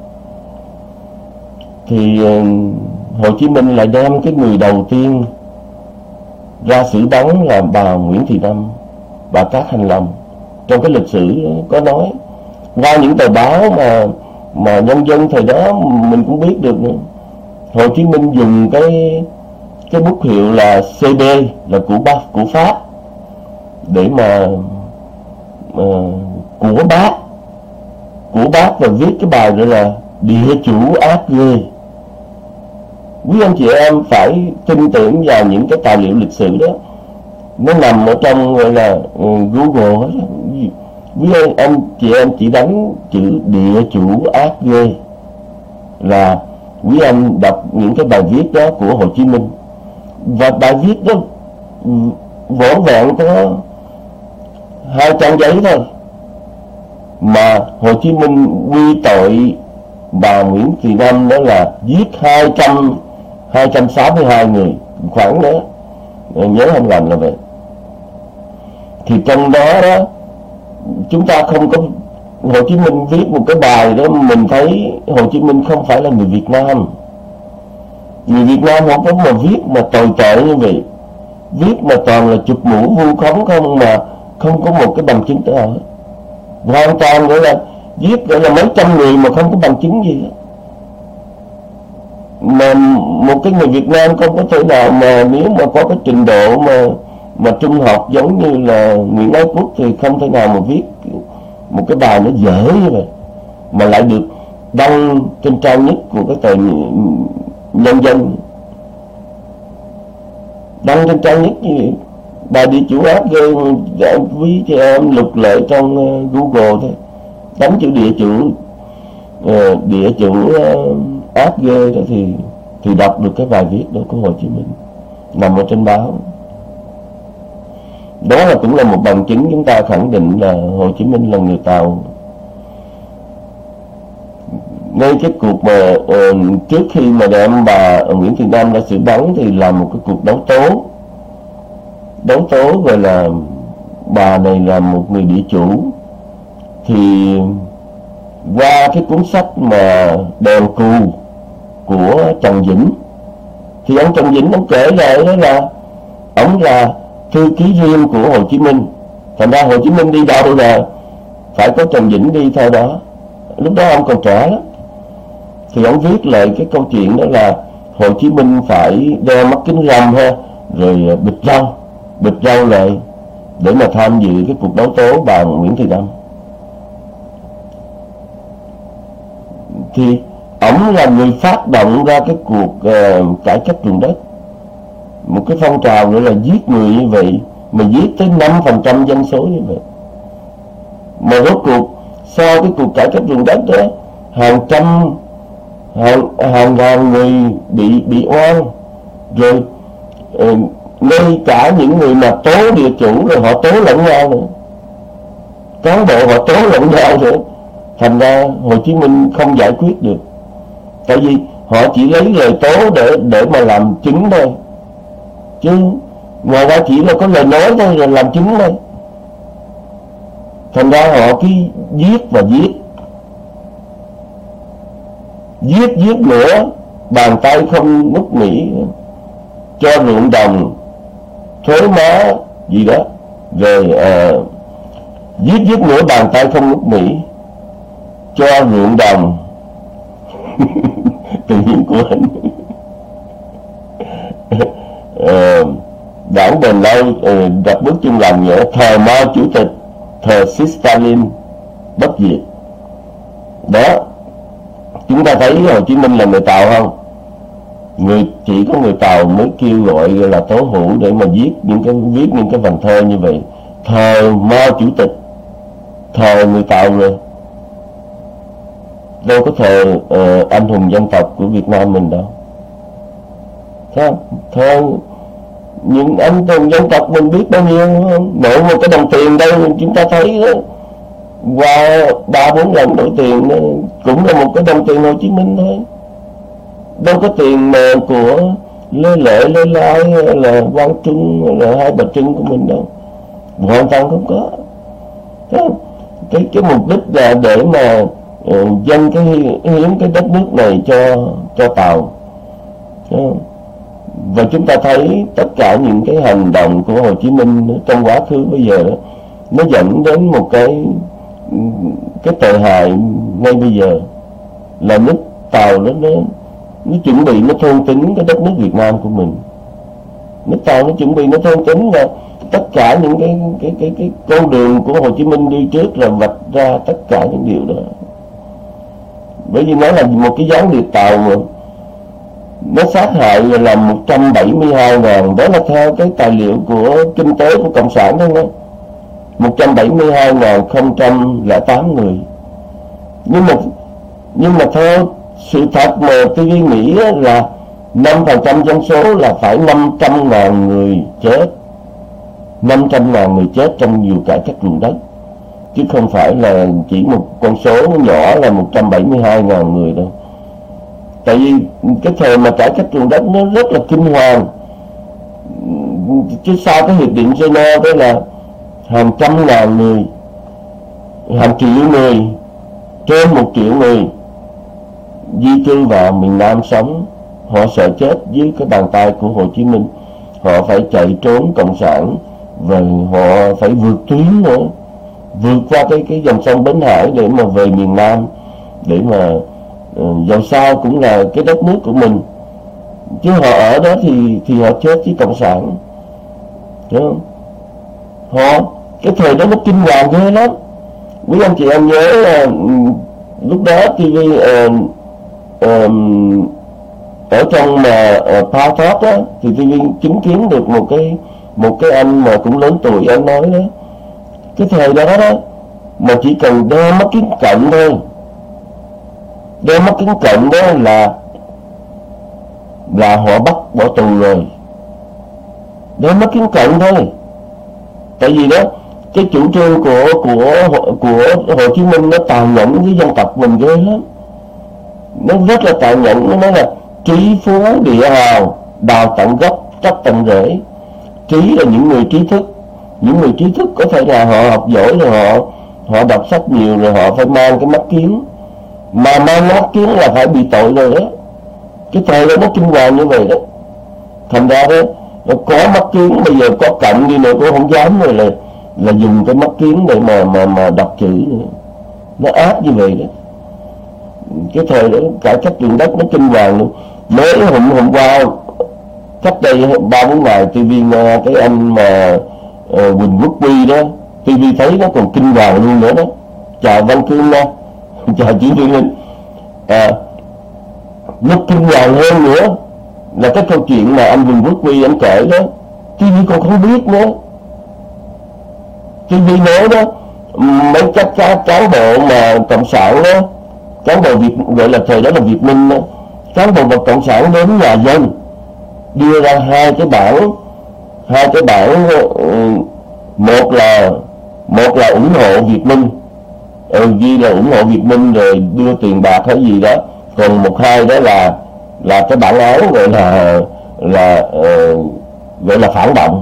Thì uh, Hồ Chí Minh lại đem cái người đầu tiên ra xử bắn là bà Nguyễn Thị Năm, bà Cát Hành Lòng. Trong cái lịch sử có nói qua những tờ báo mà mà nhân dân thời đó mình cũng biết được nữa. Hồ Chí Minh dùng cái cái bút hiệu là xê bê, là của bác của Pháp, để mà uh, của bác của bác và viết cái bài gọi là Địa chủ ác ghê. Quý anh chị em phải tin tưởng vào những cái tài liệu lịch sử đó, nó nằm ở trong gọi là uh, Google hết. Quý anh, anh chị em chỉ đánh chữ địa chủ ác ghê là quý anh đọc những cái bài viết đó của Hồ Chí Minh. Và bài viết đó vỏn vẹn có hai trang giấy thôi mà Hồ Chí Minh quy tội bà Nguyễn Thị Năm đó là giết hai trăm hai trăm sáu mươi hai người, khoảng đó nhớ không lầm là vậy. Thì trong đó đó chúng ta không có, Hồ Chí Minh viết một cái bài đó mình thấy Hồ Chí Minh không phải là người Việt Nam. Người Việt Nam không có mà viết mà tồi tệ như vậy, viết mà toàn là chụp mũ vu khống không, mà không có một cái bằng chứng nào hết. Hoàn toàn gọi là viết gọi là mấy trăm người mà không có bằng chứng gì hết. Mà một cái người Việt Nam không có thể nào mà nếu mà có cái trình độ mà mà trung học giống như là Nguyễn Ái Quốc thì không thể nào mà viết một cái bài nó dở như vậy mà lại được đăng trên trang nhất của cái tờ Nhân Dân, đăng trên trang nhất như vậy. Bài địa chủ ác ghê, quý chị em lục lệ trong Google thôi, đánh chữ địa chủ uh, địa chủ uh, ác ghê đó thì thì đọc được cái bài viết đó của Hồ Chí Minh nằm ở trên báo. Đó là cũng là một bằng chứng chúng ta khẳng định là Hồ Chí Minh là người Tàu. Ngay cái cuộc mà uh, trước khi mà đem bà Nguyễn Thị Năm ra xử bắn thì làm một cái cuộc đấu tố đấu tố gọi là bà này là một người địa chủ. Thì qua cái cuốn sách mà Đèn Cù của Trần Vĩnh, thì ông Trần Vĩnh ông kể lại đó là ông là thư ký riêng của Hồ Chí Minh. Thành ra Hồ Chí Minh đi đâu là phải có Trần Vĩnh đi theo đó. Lúc đó ông còn trẻ lắm. Thì ông viết lại cái câu chuyện đó là Hồ Chí Minh phải đeo mắt kính râm ha, rồi bịt râu bịt râu lại để mà tham dự cái cuộc đấu tố bà Nguyễn Thị Năm. Thì ông là người phát động ra cái cuộc uh, cải cách ruộng đất, một cái phong trào nữa là giết người như vậy, mà giết tới năm phần trăm dân số như vậy. Mà rốt cuộc sau cái cuộc cải cách ruộng đất đó, hàng trăm hàng hàng ngàn người bị bị oan, rồi uh, ngay cả những người mà tố địa chủ rồi họ tố lẫn nhau nữa, cán bộ họ tố lẫn nhau nữa. Thành ra Hồ Chí Minh không giải quyết được, tại vì họ chỉ lấy lời tố để để mà làm chứng thôi, chứ ngoài ra chỉ là có lời nói thôi rồi làm chứng thôi. Thành ra họ cứ giết và giết giết giết nữa, bàn tay không ngút nghỉ, cho ruộng đồng thuế má gì đó, rồi uh, giết giết nữa bàn tay không ngút nghỉ, cho ruộng đồng tự nhiên của anh. uh, Đảng bền lâu uh, đặt bước chung làm nghĩa thờ Mao Chủ tịch, thờ Stalin bất diệt. Đó, chúng ta thấy Hồ Chí Minh là người Tàu không? người chỉ có người Tàu mới kêu gọi là tố hữu để mà viết những cái viết những cái vần thơ như vậy, thờ Mao Chủ tịch, thờ người Tàu rồi, đâu có thờ uh, anh hùng dân tộc của Việt Nam mình đâu. Thấy không? Thờ những anh hùng dân tộc mình biết bao nhiêu không? Mỗi một cái đồng tiền đây chúng ta thấy đó, qua ba bốn lần đổi tiền đó, cũng là một cái đồng tiền Hồ Chí Minh thôi, đâu có tiền mà của Lê Lợi, Lê Lai hay là Quang Trung hay là Hai Bà Trưng của mình đâu, hoàn toàn không có. Thấy không? Cái cái mục đích là để mà uh, dâng cái hiến cái đất nước này cho cho Tàu. Và chúng ta thấy tất cả những cái hành động của Hồ Chí Minh trong quá khứ bây giờ đó, nó dẫn đến một cái cái tệ hại ngay bây giờ là nước Tàu đó nó nó chuẩn bị nó thôn tính cái đất nước Việt Nam của mình. Nước Tàu nó chuẩn bị nó thôn tính là tất cả những cái cái cái cái con đường của Hồ Chí Minh đi trước là vạch ra tất cả những điều đó. Bởi vì nó là một cái gián điệp Tàu mà nó sát hại là một trăm bảy mươi hai ngàn, đó là theo cái tài liệu của kinh tế của Cộng sản đó, một trăm bảy mươi hai nghìn không trăm lẻ tám người. Nhưng mà nhưng mà theo sự thật mà tôi nghĩ là năm phần trăm dân số là phải năm trăm ngàn người chết, năm trăm ngàn người chết trong vụ cải cách ruộng đất, chứ không phải là chỉ một con số nhỏ là một trăm bảy mươi hai ngàn người đâu. Tại vì cái thời mà cải cách ruộng đất nó rất là kinh hoàng, chứ sau cái hiệp định Geneva đó là hàng trăm ngàn người, hàng triệu người, trên một triệu người di cư vào miền Nam sống. Họ sợ chết dưới cái bàn tay của Hồ Chí Minh, họ phải chạy trốn Cộng sản, và họ phải vượt tuyến nữa, vượt qua cái cái dòng sông Bến Hải để mà về miền Nam, để mà uh, dầu sao cũng là cái đất nước của mình, chứ họ ở đó thì thì họ chết với Cộng sản, đúng không? Họ cái thời đó nó kinh hoàng ghê lắm. Quý anh chị em nhớ là lúc đó ti vi uh, uh, ở trong mà uh, Power Talk á, thì ti vi chứng kiến được một cái một cái anh mà cũng lớn tuổi, anh nói đó, cái thời đó đó mà chỉ cần đeo mắt kính cận thôi, đeo mắt kính cận đó là là họ bắt bỏ tù rồi, đeo mắt kính cận thôi. Tại vì đó cái chủ trương của của của Hồ Chí Minh nó tàn nhẫn với dân tộc mình ghê lắm, nó rất là tàn nhẫn. Nó nói là trí phú địa hào, đào tận gốc, trách tận rễ. Trí là những người trí thức, những người trí thức có thể là họ học giỏi rồi, họ họ đọc sách nhiều rồi, họ phải mang cái mắt kiến, mà mang mắt kiến là phải bị tội rồi đó. Cái thời đó nó kinh hoàng như vậy đó. Thành ra đó, nó có mắt kiến, bây giờ có cận đi nữa cũng không dám rồi, là là dùng cái mắt kiến để mà mà mà đọc chữ nữa. Nó áp như vậy đó. Cái thời đó cải cách ruộng đất nó kinh hoàng luôn. Mới hôm hôm qua cách đây ba bốn ngày ti vi nghe cái anh mà uh, Quỳnh Quốc Huy đó, ti vi thấy nó còn kinh hoàng luôn nữa đó. Chào Văn Cương nha, chào chị Thiên Linh. À, nó kinh hoàng hơn nữa là cái câu chuyện mà anh Quỳnh Quốc Huy anh kể đó, ti vi còn không biết nữa. ti vi nói đó, mấy các các cán bộ mà cộng sản đó, cán bộ Việt, gọi là thời đó là Việt Minh đó, cán bộ và cộng sản đến nhà dân đưa ra hai cái bảng, hai cái bảng, một là một là ủng hộ Việt Minh, ừ, ghi là ủng hộ Việt Minh rồi đưa tiền bạc hay gì đó, còn một hai đó là là cái bản án gọi là là uh, gọi là phản động.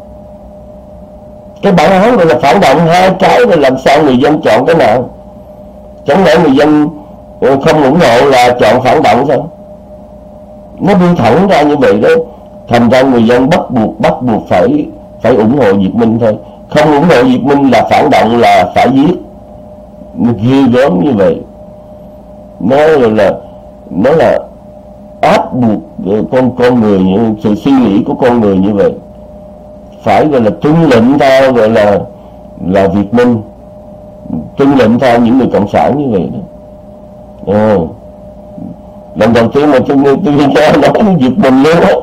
Cái bản án gọi là phản động, hai cái rồi làm sao người dân chọn cái nào? Chẳng lẽ người dân không ủng hộ là chọn phản động sao? Nó đi thẳng ra như vậy đó. Thành ra người dân bắt buộc bắt buộc phải phải ủng hộ Việt Minh thôi. Không ủng hộ Việt Minh là phản động, là phải giết. Ghê gớm như vậy. Nó là nó là áp buộc con con người, sự suy nghĩ của con người như vậy. Phải gọi là tuân lệnh theo gọi là là Việt Minh, tuân lệnh theo những người cộng sản như vậy đó. À, Lần đầu tiên mà tôi nghe tôi nghe nói giật mình luôn á.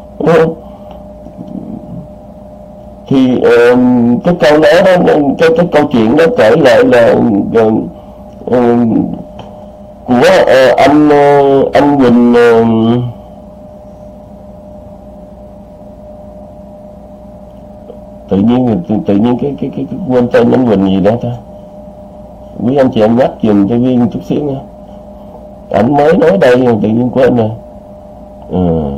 Thì uh, cái câu nói đó, cái cái câu chuyện đó kể lại là uh, uh, của uh, anh uh, anh Quỳnh, uh, tự nhiên tự, tự nhiên cái cái cái, cái quên tên anh Quỳnh gì đó ta. Quý anh chị em nhắc giùm cho Viên chút xíu nha. Anh mới nói đây tự nhiên quên rồi. Ừ.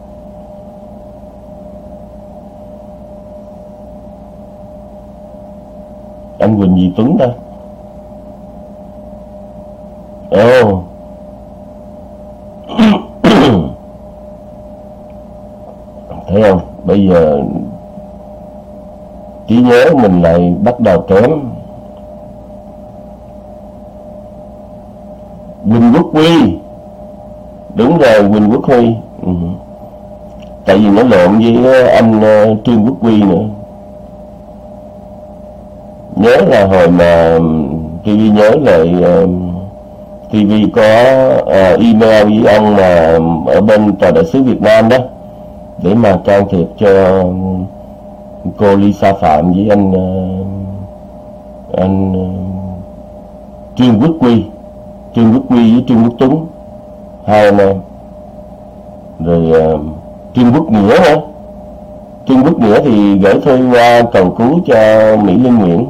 Anh Quỳnh gì Tuấn ta. Ồ. Thấy không? Bây giờ trí nhớ mình lại bắt đầu kém. Quỳnh Quốc Huy. Đúng rồi, Quỳnh Quốc Huy. Ừ. Tại vì nó lộn với anh uh, Trương Quốc Huy nữa. Nhớ là hồi mà ti vi nhớ lại uh, ti vi có uh, email với ông mà ở bên Tòa Đại sứ Việt Nam đó, để mà can thiệp cho cô Lisa Phạm với anh uh, anh uh, Trương Quốc Huy. Trương Quốc Huy với Trương Quốc Tuấn, hai anh em. Rồi uh, Trương Quốc Nghĩa hả? Trương Quốc Nghĩa thì gửi thư qua cầu cứu cho Mỹ Linh Nguyễn.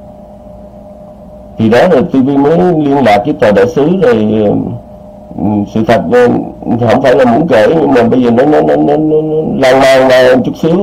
Thì đó rồi ti vi mới liên lạc với Tòa Đại sứ. Rồi uh, sự thật uh, không phải là muốn kể, nhưng mà bây giờ nó nó nó nó, nó lan man ra chút xíu.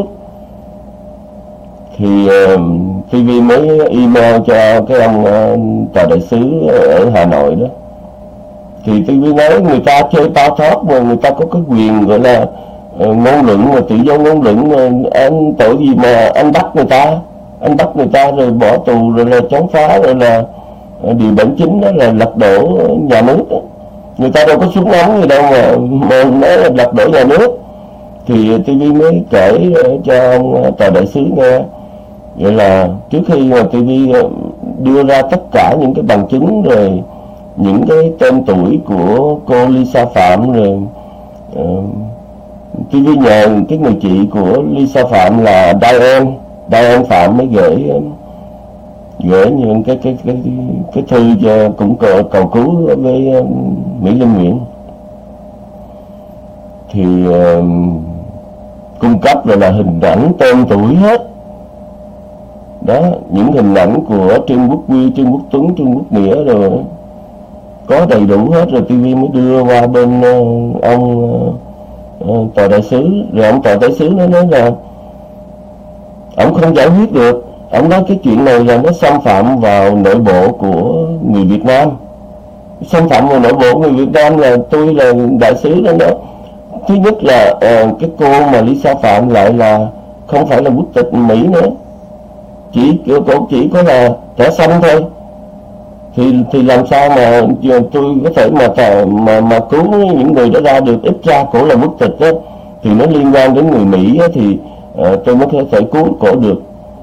Thì uh, ti vi mới email cho cái ông uh, Tòa Đại sứ ở Hà Nội đó. Thì ti vi nói người ta chơi bao thoát mà người ta có cái quyền gọi là uh, ngôn luận, mà tự do ngôn luận, mà anh tội gì mà anh bắt người ta, anh bắt người ta rồi bỏ tù, rồi là chống phá, rồi là uh, điều bản chính đó là lật đổ nhà nước đó. Người ta đâu có súng ống gì đâu mà, mà nói là lật đổ nhà nước. Thì ti vi mới kể uh, cho ông Tòa Đại sứ nghe. Vậy là trước khi mà ti vi đưa ra tất cả những cái bằng chứng, rồi những cái tên tuổi của cô Lisa Phạm, rồi uh, ti vi nhờ cái người chị của Lisa Phạm là Diane Diane Phạm mới gửi gửi những cái cái cái cái, cái thư cho cũng cầu, cầu cứu với uh, Mỹ Linh Nguyễn. Thì uh, cung cấp rồi là hình ảnh tên tuổi hết đó, những hình ảnh của Trương Quốc Huy, Trương Quốc Tuấn, Trương Quốc Nghĩa rồi có đầy đủ hết. Rồi ti vi mới đưa qua bên uh, ông uh, Tòa Đại sứ. Rồi ông Tòa Đại sứ nó nói là ông không giải quyết được. Ông nói cái chuyện này là nó xâm phạm vào nội bộ của người Việt Nam. Xâm phạm vào nội bộ người Việt Nam là tôi là đại sứ đó đó. Thứ nhất là uh, cái cô mà Lisa Phạm lại là không phải là quốc tịch Mỹ nữa, chỉ cô chỉ có là thẻ xanh thôi. Thì thì làm sao mà tôi có thể mà mà mà cứu những người đó ra được? Ít ra cổ là quốc tịch đó, thì nó liên quan đến người Mỹ đó, thì uh, tôi mới có thể cứu cổ được.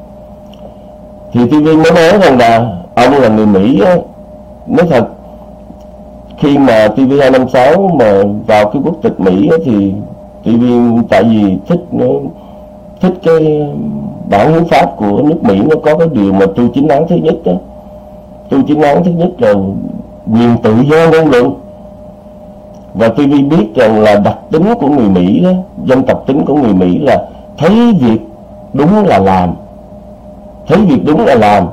Thì ti vi mới nói rằng là ông là người Mỹ á. Nói thật, khi mà ti vi hai năm sáu mà vào cái quốc tịch Mỹ á, thì ti vi tại vì thích nó thích cái bản hiến pháp của nước Mỹ, nó có cái điều mà tôi chính án thứ nhất đó. Tôi chính án thứ nhất là quyền tự do ngôn luận. Và ti vi biết rằng là đặc tính của người Mỹ đó, dân tộc tính của người Mỹ là thấy việc đúng là làm, thấy việc đúng là làm.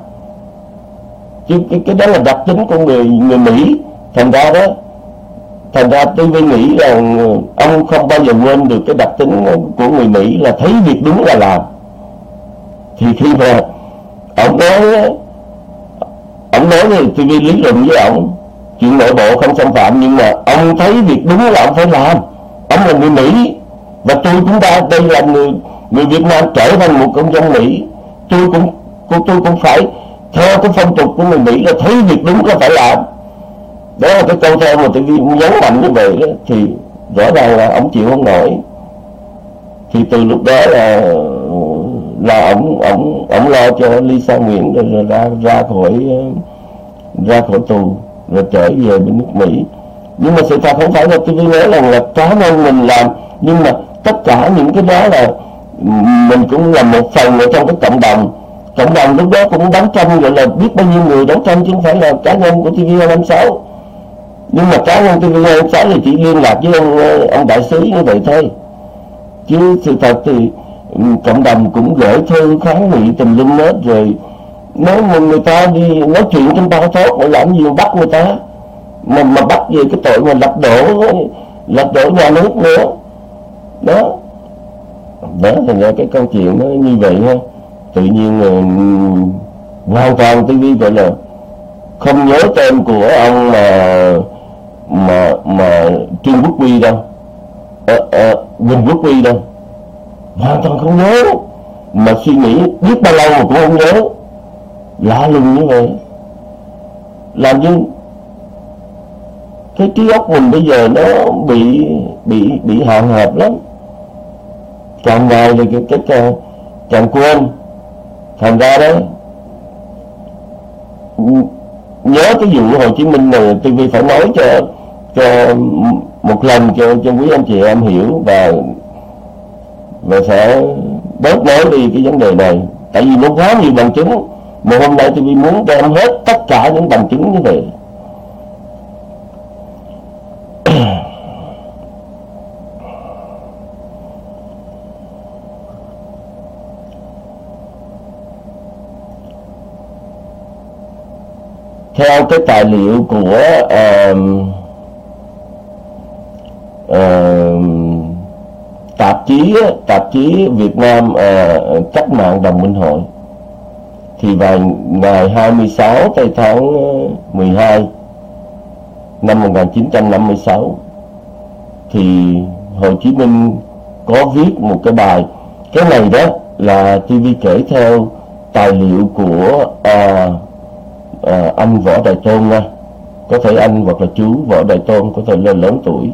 Chứ cái, cái đó là đặc tính của người người Mỹ. Thành ra đó, thành ra ti vi nghĩ rằng ông không bao giờ quên được cái đặc tính của người Mỹ là thấy việc đúng là làm. Thì khi mà ông nói ông nói thì ti vi lý luận với ông chuyện nội bộ không xâm phạm, nhưng mà ông thấy việc đúng là ông phải làm. Ông là người Mỹ và tôi chúng ta đây là người người Việt Nam trở thành một công dân Mỹ, tôi cũng tôi cũng phải theo cái phong tục của người Mỹ là thấy việc đúng là phải làm. Đó là cái câu thơ mà ti vi nhấn mạnh như vậy đó. Thì rõ ràng là ông chịu không nổi. Thì từ lúc đó là là ổng ổng ổng lo cho Lisa Nguyễn rồi, rồi ra ra khỏi ra khỏi tù, rồi trở về bên nước Mỹ. Nhưng mà sự thật không phải là ti vi nói rằng là cá nhân mình làm, nhưng mà tất cả những cái đó là mình cũng là một phần ở trong cái cộng đồng. Cộng đồng lúc đó cũng đấu tranh, gọi là biết bao nhiêu người đấu tranh, chứ không phải là cá nhân của ti vi hai năm sáu. Nhưng mà cá nhân ti vi hai năm sáu thì chỉ liên lạc với ông, ông đại sứ như vậy thôi. Chứ sự thật thì cộng đồng cũng gửi thư kháng nghị tùm lum hết rồi. Nếu mà người ta đi nói chuyện trên bao tốt mà làm gì mà bắt người ta, mà, mà bắt về cái tội mà lật đổ lật đổ nhà nước nữa đó. Đó thành ra cái câu chuyện nó như vậy ha. Tự nhiên là hoàn toàn ti vi gọi là không nhớ tên của ông mà mà mà Trương Quốc Huy đâu, ờ, ờ, Quỳnh Quốc Huy đâu, hoàn toàn không nhớ, mà suy nghĩ biết bao lâu mà cũng không nhớ. Lạ lùng như vậy, làm như cái trí óc mình bây giờ nó bị bị bị hạn hẹp lắm, càng ngày thì cái, cái càng, càng quên. Thành ra đấy, nhớ cái vụ Hồ Chí Minh này ti vi phải nói cho cho một lần cho cho quý anh chị em hiểu, và và sẽ bớt nói đi cái vấn đề này, tại vì nó quá nhiều bằng chứng. Mà hôm nay ti vi muốn đem hết tất cả những bằng chứng như vậy. Theo cái tài liệu của uh, uh, tạp chí tạp chí Việt Nam uh, Cách mạng Đồng Minh Hội, thì vào ngày hai mươi sáu tây tháng mười hai năm một nghìn chín trăm năm mươi sáu thì Hồ Chí Minh có viết một cái bài. Cái này đó là ti vi kể theo tài liệu của uh, uh, anh Võ Đại Tôn nha. Có thể anh hoặc là chú Võ Đại Tôn, có thể là lớn tuổi.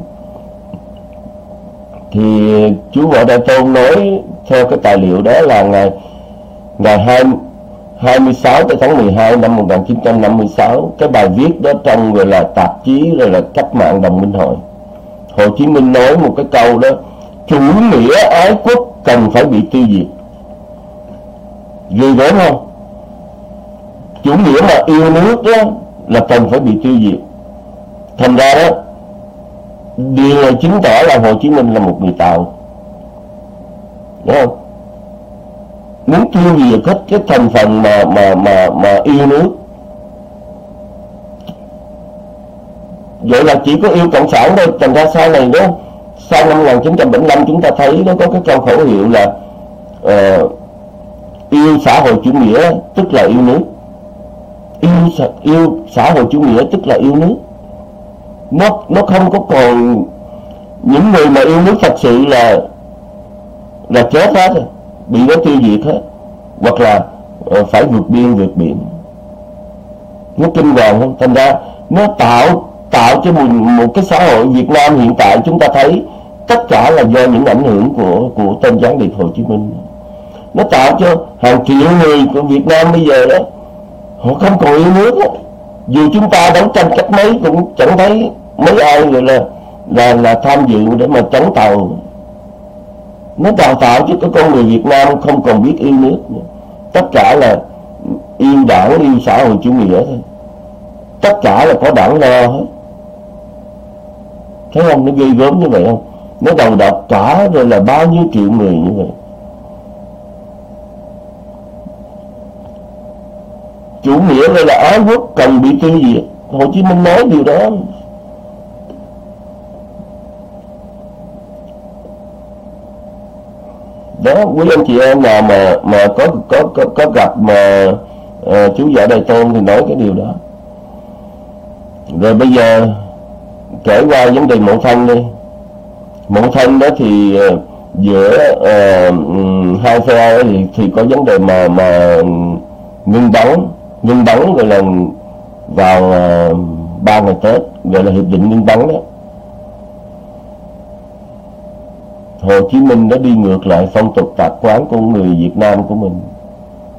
Thì chú Võ Đại Tôn nói theo cái tài liệu đó là ngày ngày hai mươi sáu tháng mười hai năm một nghìn chín trăm năm mươi sáu, cái bài viết đó trong gọi là tạp chí rồi là Cách mạng Đồng Minh Hội, Hồ Chí Minh nói một cái câu đó: chủ nghĩa ái quốc cần phải bị tiêu diệt. Ghê gớm không? Chủ nghĩa mà yêu nước đó là cần phải bị tiêu diệt. Thành ra đó, điều này chứng tỏ là Hồ Chí Minh là một người Tàu, đúng không? Muốn tiêu diệt hết cái thành phần mà mà mà mà yêu nước. Vậy là chỉ có yêu cộng sản thôi. Thành ra sau này đó, sau năm một nghìn chín trăm bảy mươi lăm chúng ta thấy nó có cái câu khẩu hiệu là uh, yêu xã hội chủ nghĩa tức là yêu nước. Yêu yêu xã hội chủ nghĩa tức là yêu nước. Nó nó không có còn những người mà yêu nước thật sự là là chết hết rồi, bị nó tiêu diệt hết, hoặc là uh, phải vượt biên vượt biển. Nó kinh hoàng không? Thành ra nó tạo tạo cho một, một cái xã hội Việt Nam hiện tại chúng ta thấy tất cả là do những ảnh hưởng của của tên gián điệp Hồ Chí Minh. Nó tạo cho hàng triệu người của Việt Nam bây giờ đó, họ không còn yêu nước đó. Dù chúng ta đấu tranh cách mấy cũng chẳng thấy mấy ai gọi là là là tham dự để mà chống Tàu. Nó đào tạo cho cái con người Việt Nam không còn biết yêu nước nữa. Tất cả là yêu đảng, yêu xã hội chủ nghĩa thôi. Tất cả là có đảng lo hết. Thấy không? Nó ghê gớm như vậy không? Nó đầu độc cả rồi là bao nhiêu triệu người như vậy. Chủ nghĩa đây là ái quốc cần bị tiêu diệt. Hồ Chí Minh nói điều đó. Đó, quý anh chị em nào mà mà có có có, có gặp mà uh, chú Võ Đại Tôn thì nói cái điều đó. Rồi bây giờ kể qua vấn đề Mậu Thân đi. Mậu Thân đó thì uh, giữa uh, hai phe thì, thì có vấn đề mà mà ngưng bắn, ngưng bắn gọi là vào uh, ba ngày Tết, gọi là hiệp định ngưng bắn đó. Hồ Chí Minh đã đi ngược lại phong tục tập quán của người Việt Nam của mình.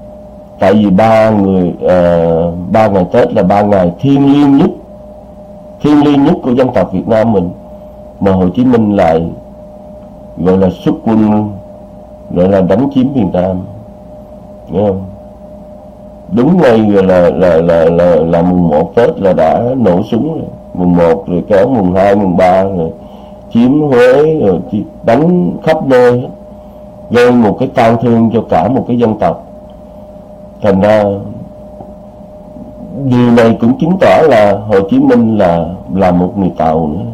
Tại vì ba người uh, ba ngày Tết là ba ngày thiêng liêng nhất thiêng liêng nhất của dân tộc Việt Nam mình, mà Hồ Chí Minh lại gọi là xuất quân, gọi là đánh chiếm miền Nam, nghe không? Đúng ngay là là là là là, là mùng một Tết là đã nổ súng rồi. Mùng một rồi kéo mùng hai, mùng ba rồi chiếm Huế, rồi đánh khắp nơi hết, gây một cái tang thương cho cả một cái dân tộc. Thành ra điều này cũng chứng tỏ là Hồ Chí Minh là là một người Tàu nữa.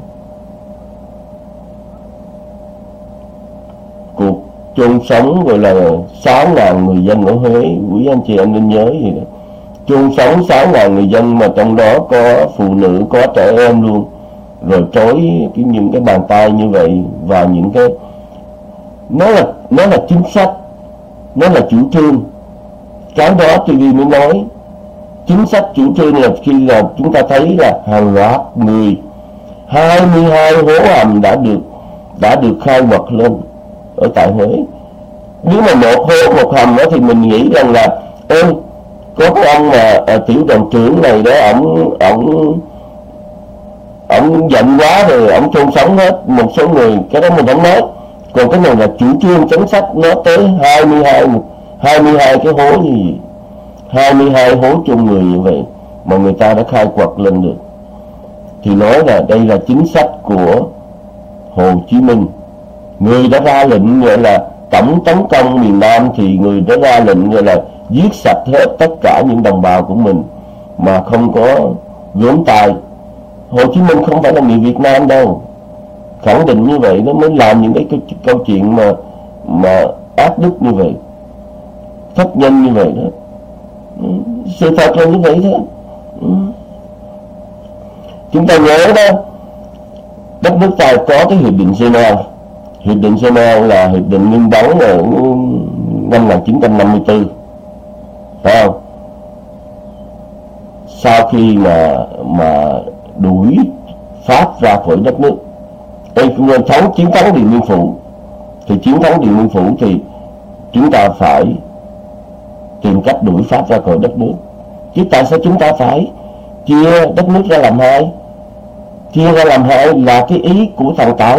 Cuộc chôn sống gọi là sáu ngàn người dân ở Huế, quý anh chị em nên nhớ gì đó. Chôn sống sáu ngàn người dân mà trong đó có phụ nữ, có trẻ em luôn. Rồi trói cái những cái bàn tay như vậy và những cái nó là nó là chính sách, nó là chủ trương. Cái đó ti vi mới nói chính sách chủ trương là khi là chúng ta thấy là hàng loạt người, hai mươi hai hố hầm đã được đã được khai quật lên ở tại Huế. Nếu mà một hố một hầm đó thì mình nghĩ rằng là ê, có cái ông mà à, tiểu đoàn trưởng này đó, ổng ổng ổng giận quá rồi ổng chôn sống hết một số người, cái đó mình không nói. Còn cái này là chủ trương chính sách, nó tới hai mươi hai hai mươi hai cái hố như vậy, hai mươi hai hố chôn người như vậy mà người ta đã khai quật lên được, thì nói là đây là chính sách của Hồ Chí Minh. Người đã ra lệnh gọi là tổng tấn công miền Nam thì người đã ra lệnh gọi là giết sạch hết tất cả những đồng bào của mình mà không có gớm tay. Hồ Chí Minh không phải là người Việt Nam đâu, khẳng định như vậy nó mới làm những cái câu chuyện mà mà ác đức như vậy, thất nhân như vậy đó. Sự thật là như vậy thôi. Chúng ta nhớ đó, đất nước ta có cái hiệp định Geneva. Hiệp định Geneva là hiệp định ngưng bắn ở năm một nghìn chín trăm năm mươi tư, phải không? Sau khi mà mà đuổi Pháp ra khỏi đất nước, đây cũng nên thắng chiến thắng Điện Biên Phủ, thì chiến thắng Điện Biên Phủ thì chúng ta phải tìm cách đuổi Pháp ra khỏi đất nước. Chứ tại sao chúng ta phải chia đất nước ra làm hai? Chia ra làm hai là cái ý của thằng Tàu.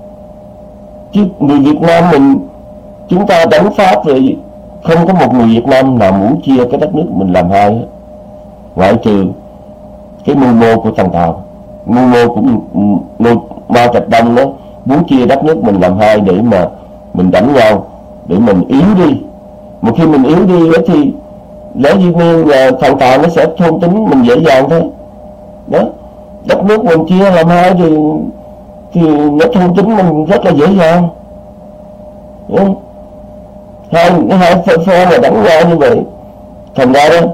Chứ người Việt Nam mình, chúng ta đánh Pháp rồi không có một người Việt Nam nào muốn chia cái đất nước mình làm hai hết, ngoại trừ cái mưu mô của thằng Tàu, mưu mô của Ngô Mao Trạch Đông đó, muốn chia đất nước mình làm hai để mà mình đánh nhau, để mình yếu đi. Một khi mình yếu đi đó thì lẽ dĩ nhiên là thằng Tàu nó sẽ thôn tính mình dễ dàng thôi. Đó, đất nước mình chia làm hai thì thì nó thôn tính mình rất là dễ dàng. Đúng không? Hai hai phe phe mà đánh nhau như vậy, thành ra đó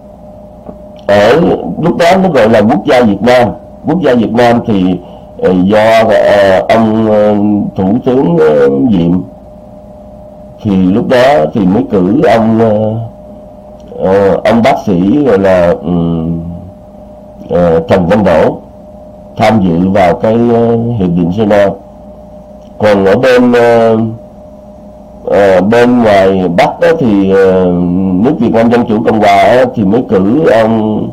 ở lúc đó nó gọi là quốc gia Việt Nam. Quốc gia Việt Nam thì do uh, ông uh, thủ tướng uh, Diệm, thì lúc đó thì mới cử ông uh, uh, ông bác sĩ gọi là um, uh, Trần Văn Đỗ tham dự vào cái uh, hiệp định Geneva. Còn ở bên uh, uh, bên ngoài Bắc đó thì uh, nước Việt Nam Dân Chủ Cộng Hòa đó, thì mới cử ông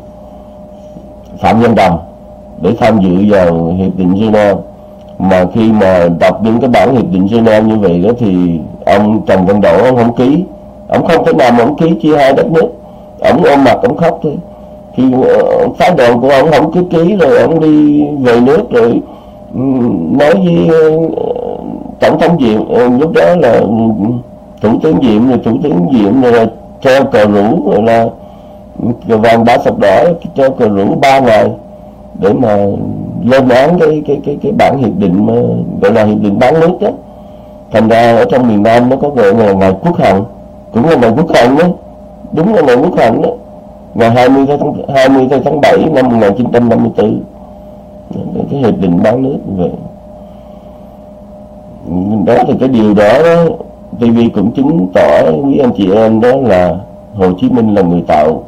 Phạm Văn Đồng để tham dự vào hiệp định Geneva. Mà khi mà đọc những cái bản hiệp định Geneva như vậy đó thì ông Trần Văn Đỗ ông không ký, ông không thể nào mà ông ký chia hai đất nước, ông ôm mặt ông khóc thôi. Khi uh, phái đoàn của ông không ký ký rồi ông đi về nước rồi um, nói với uh, tổng thống Diệm, uh, lúc đó là uh, thủ tướng Diệm, rồi thủ tướng Diệm rồi là treo cờ rủ, rồi là cờ vàng ba sọc đỏ, treo cờ rủ ba ngày để mà lên án cái cái cái cái bản hiệp định mà gọi là hiệp định bán nước đó. Thành ra ở trong miền Nam nó có gọi là ngày Quốc Hận, cũng là ngày Quốc Hận đó, đúng là ngày Quốc Hận đó, ngày hai mươi tháng bảy năm một nghìn chín trăm năm mươi tư, cái hiệp định bán nước như vậy. Đó thì cái điều đó, đó ti vi cũng chứng tỏ quý anh chị em đó là Hồ Chí Minh là người Tàu.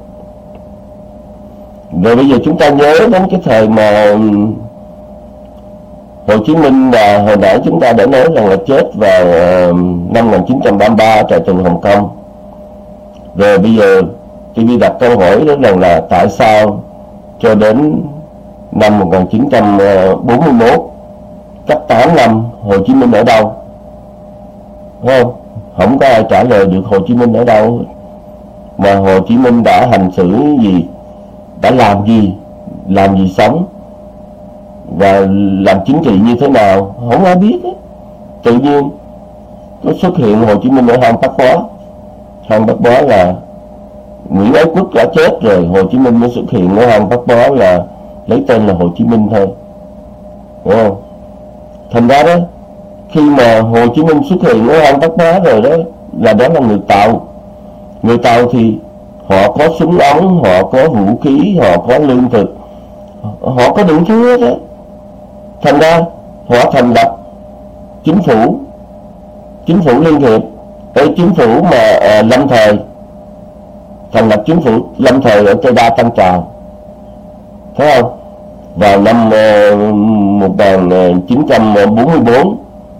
Rồi bây giờ chúng ta nhớ đến cái thời mà Hồ Chí Minh là hồi nãy chúng ta đã nói rằng là chết vào năm một nghìn chín trăm ba mươi ba tại tù Hồng Kông. Rồi bây giờ ti vi đặt câu hỏi đó rằng là tại sao cho đến năm một nghìn chín trăm bốn mươi mốt, cách tám năm, Hồ Chí Minh ở đâu? Đúng không? Không có ai trả lời được Hồ Chí Minh ở đâu. Mà Hồ Chí Minh đã hành xử gì, đã làm gì, làm gì sống, và làm chính trị như thế nào, không ai biết ấy. Tự nhiên có xuất hiện Hồ Chí Minh ở hang Bác Bó. Hang Bác Bó là Nguyễn Ái Quốc đã chết rồi, Hồ Chí Minh mới xuất hiện ở hang Bác Bó, là lấy tên là Hồ Chí Minh thôi, đúng không? Thành ra đó, khi mà Hồ Chí Minh xuất hiện ở hang Bác Bó rồi đó, là đó là người Tàu. Người Tàu thì họ có súng ống, họ có vũ khí, họ có lương thực, họ có đủ thứ hết đó. Thành ra họ thành lập chính phủ, chính phủ liên hiệp, cái chính phủ mà à, lâm thời, thành lập chính phủ lâm thời ở Cây Đa Tân Trào, thấy không? Vào năm uh, một nghìn chín trăm bốn mươi bốn,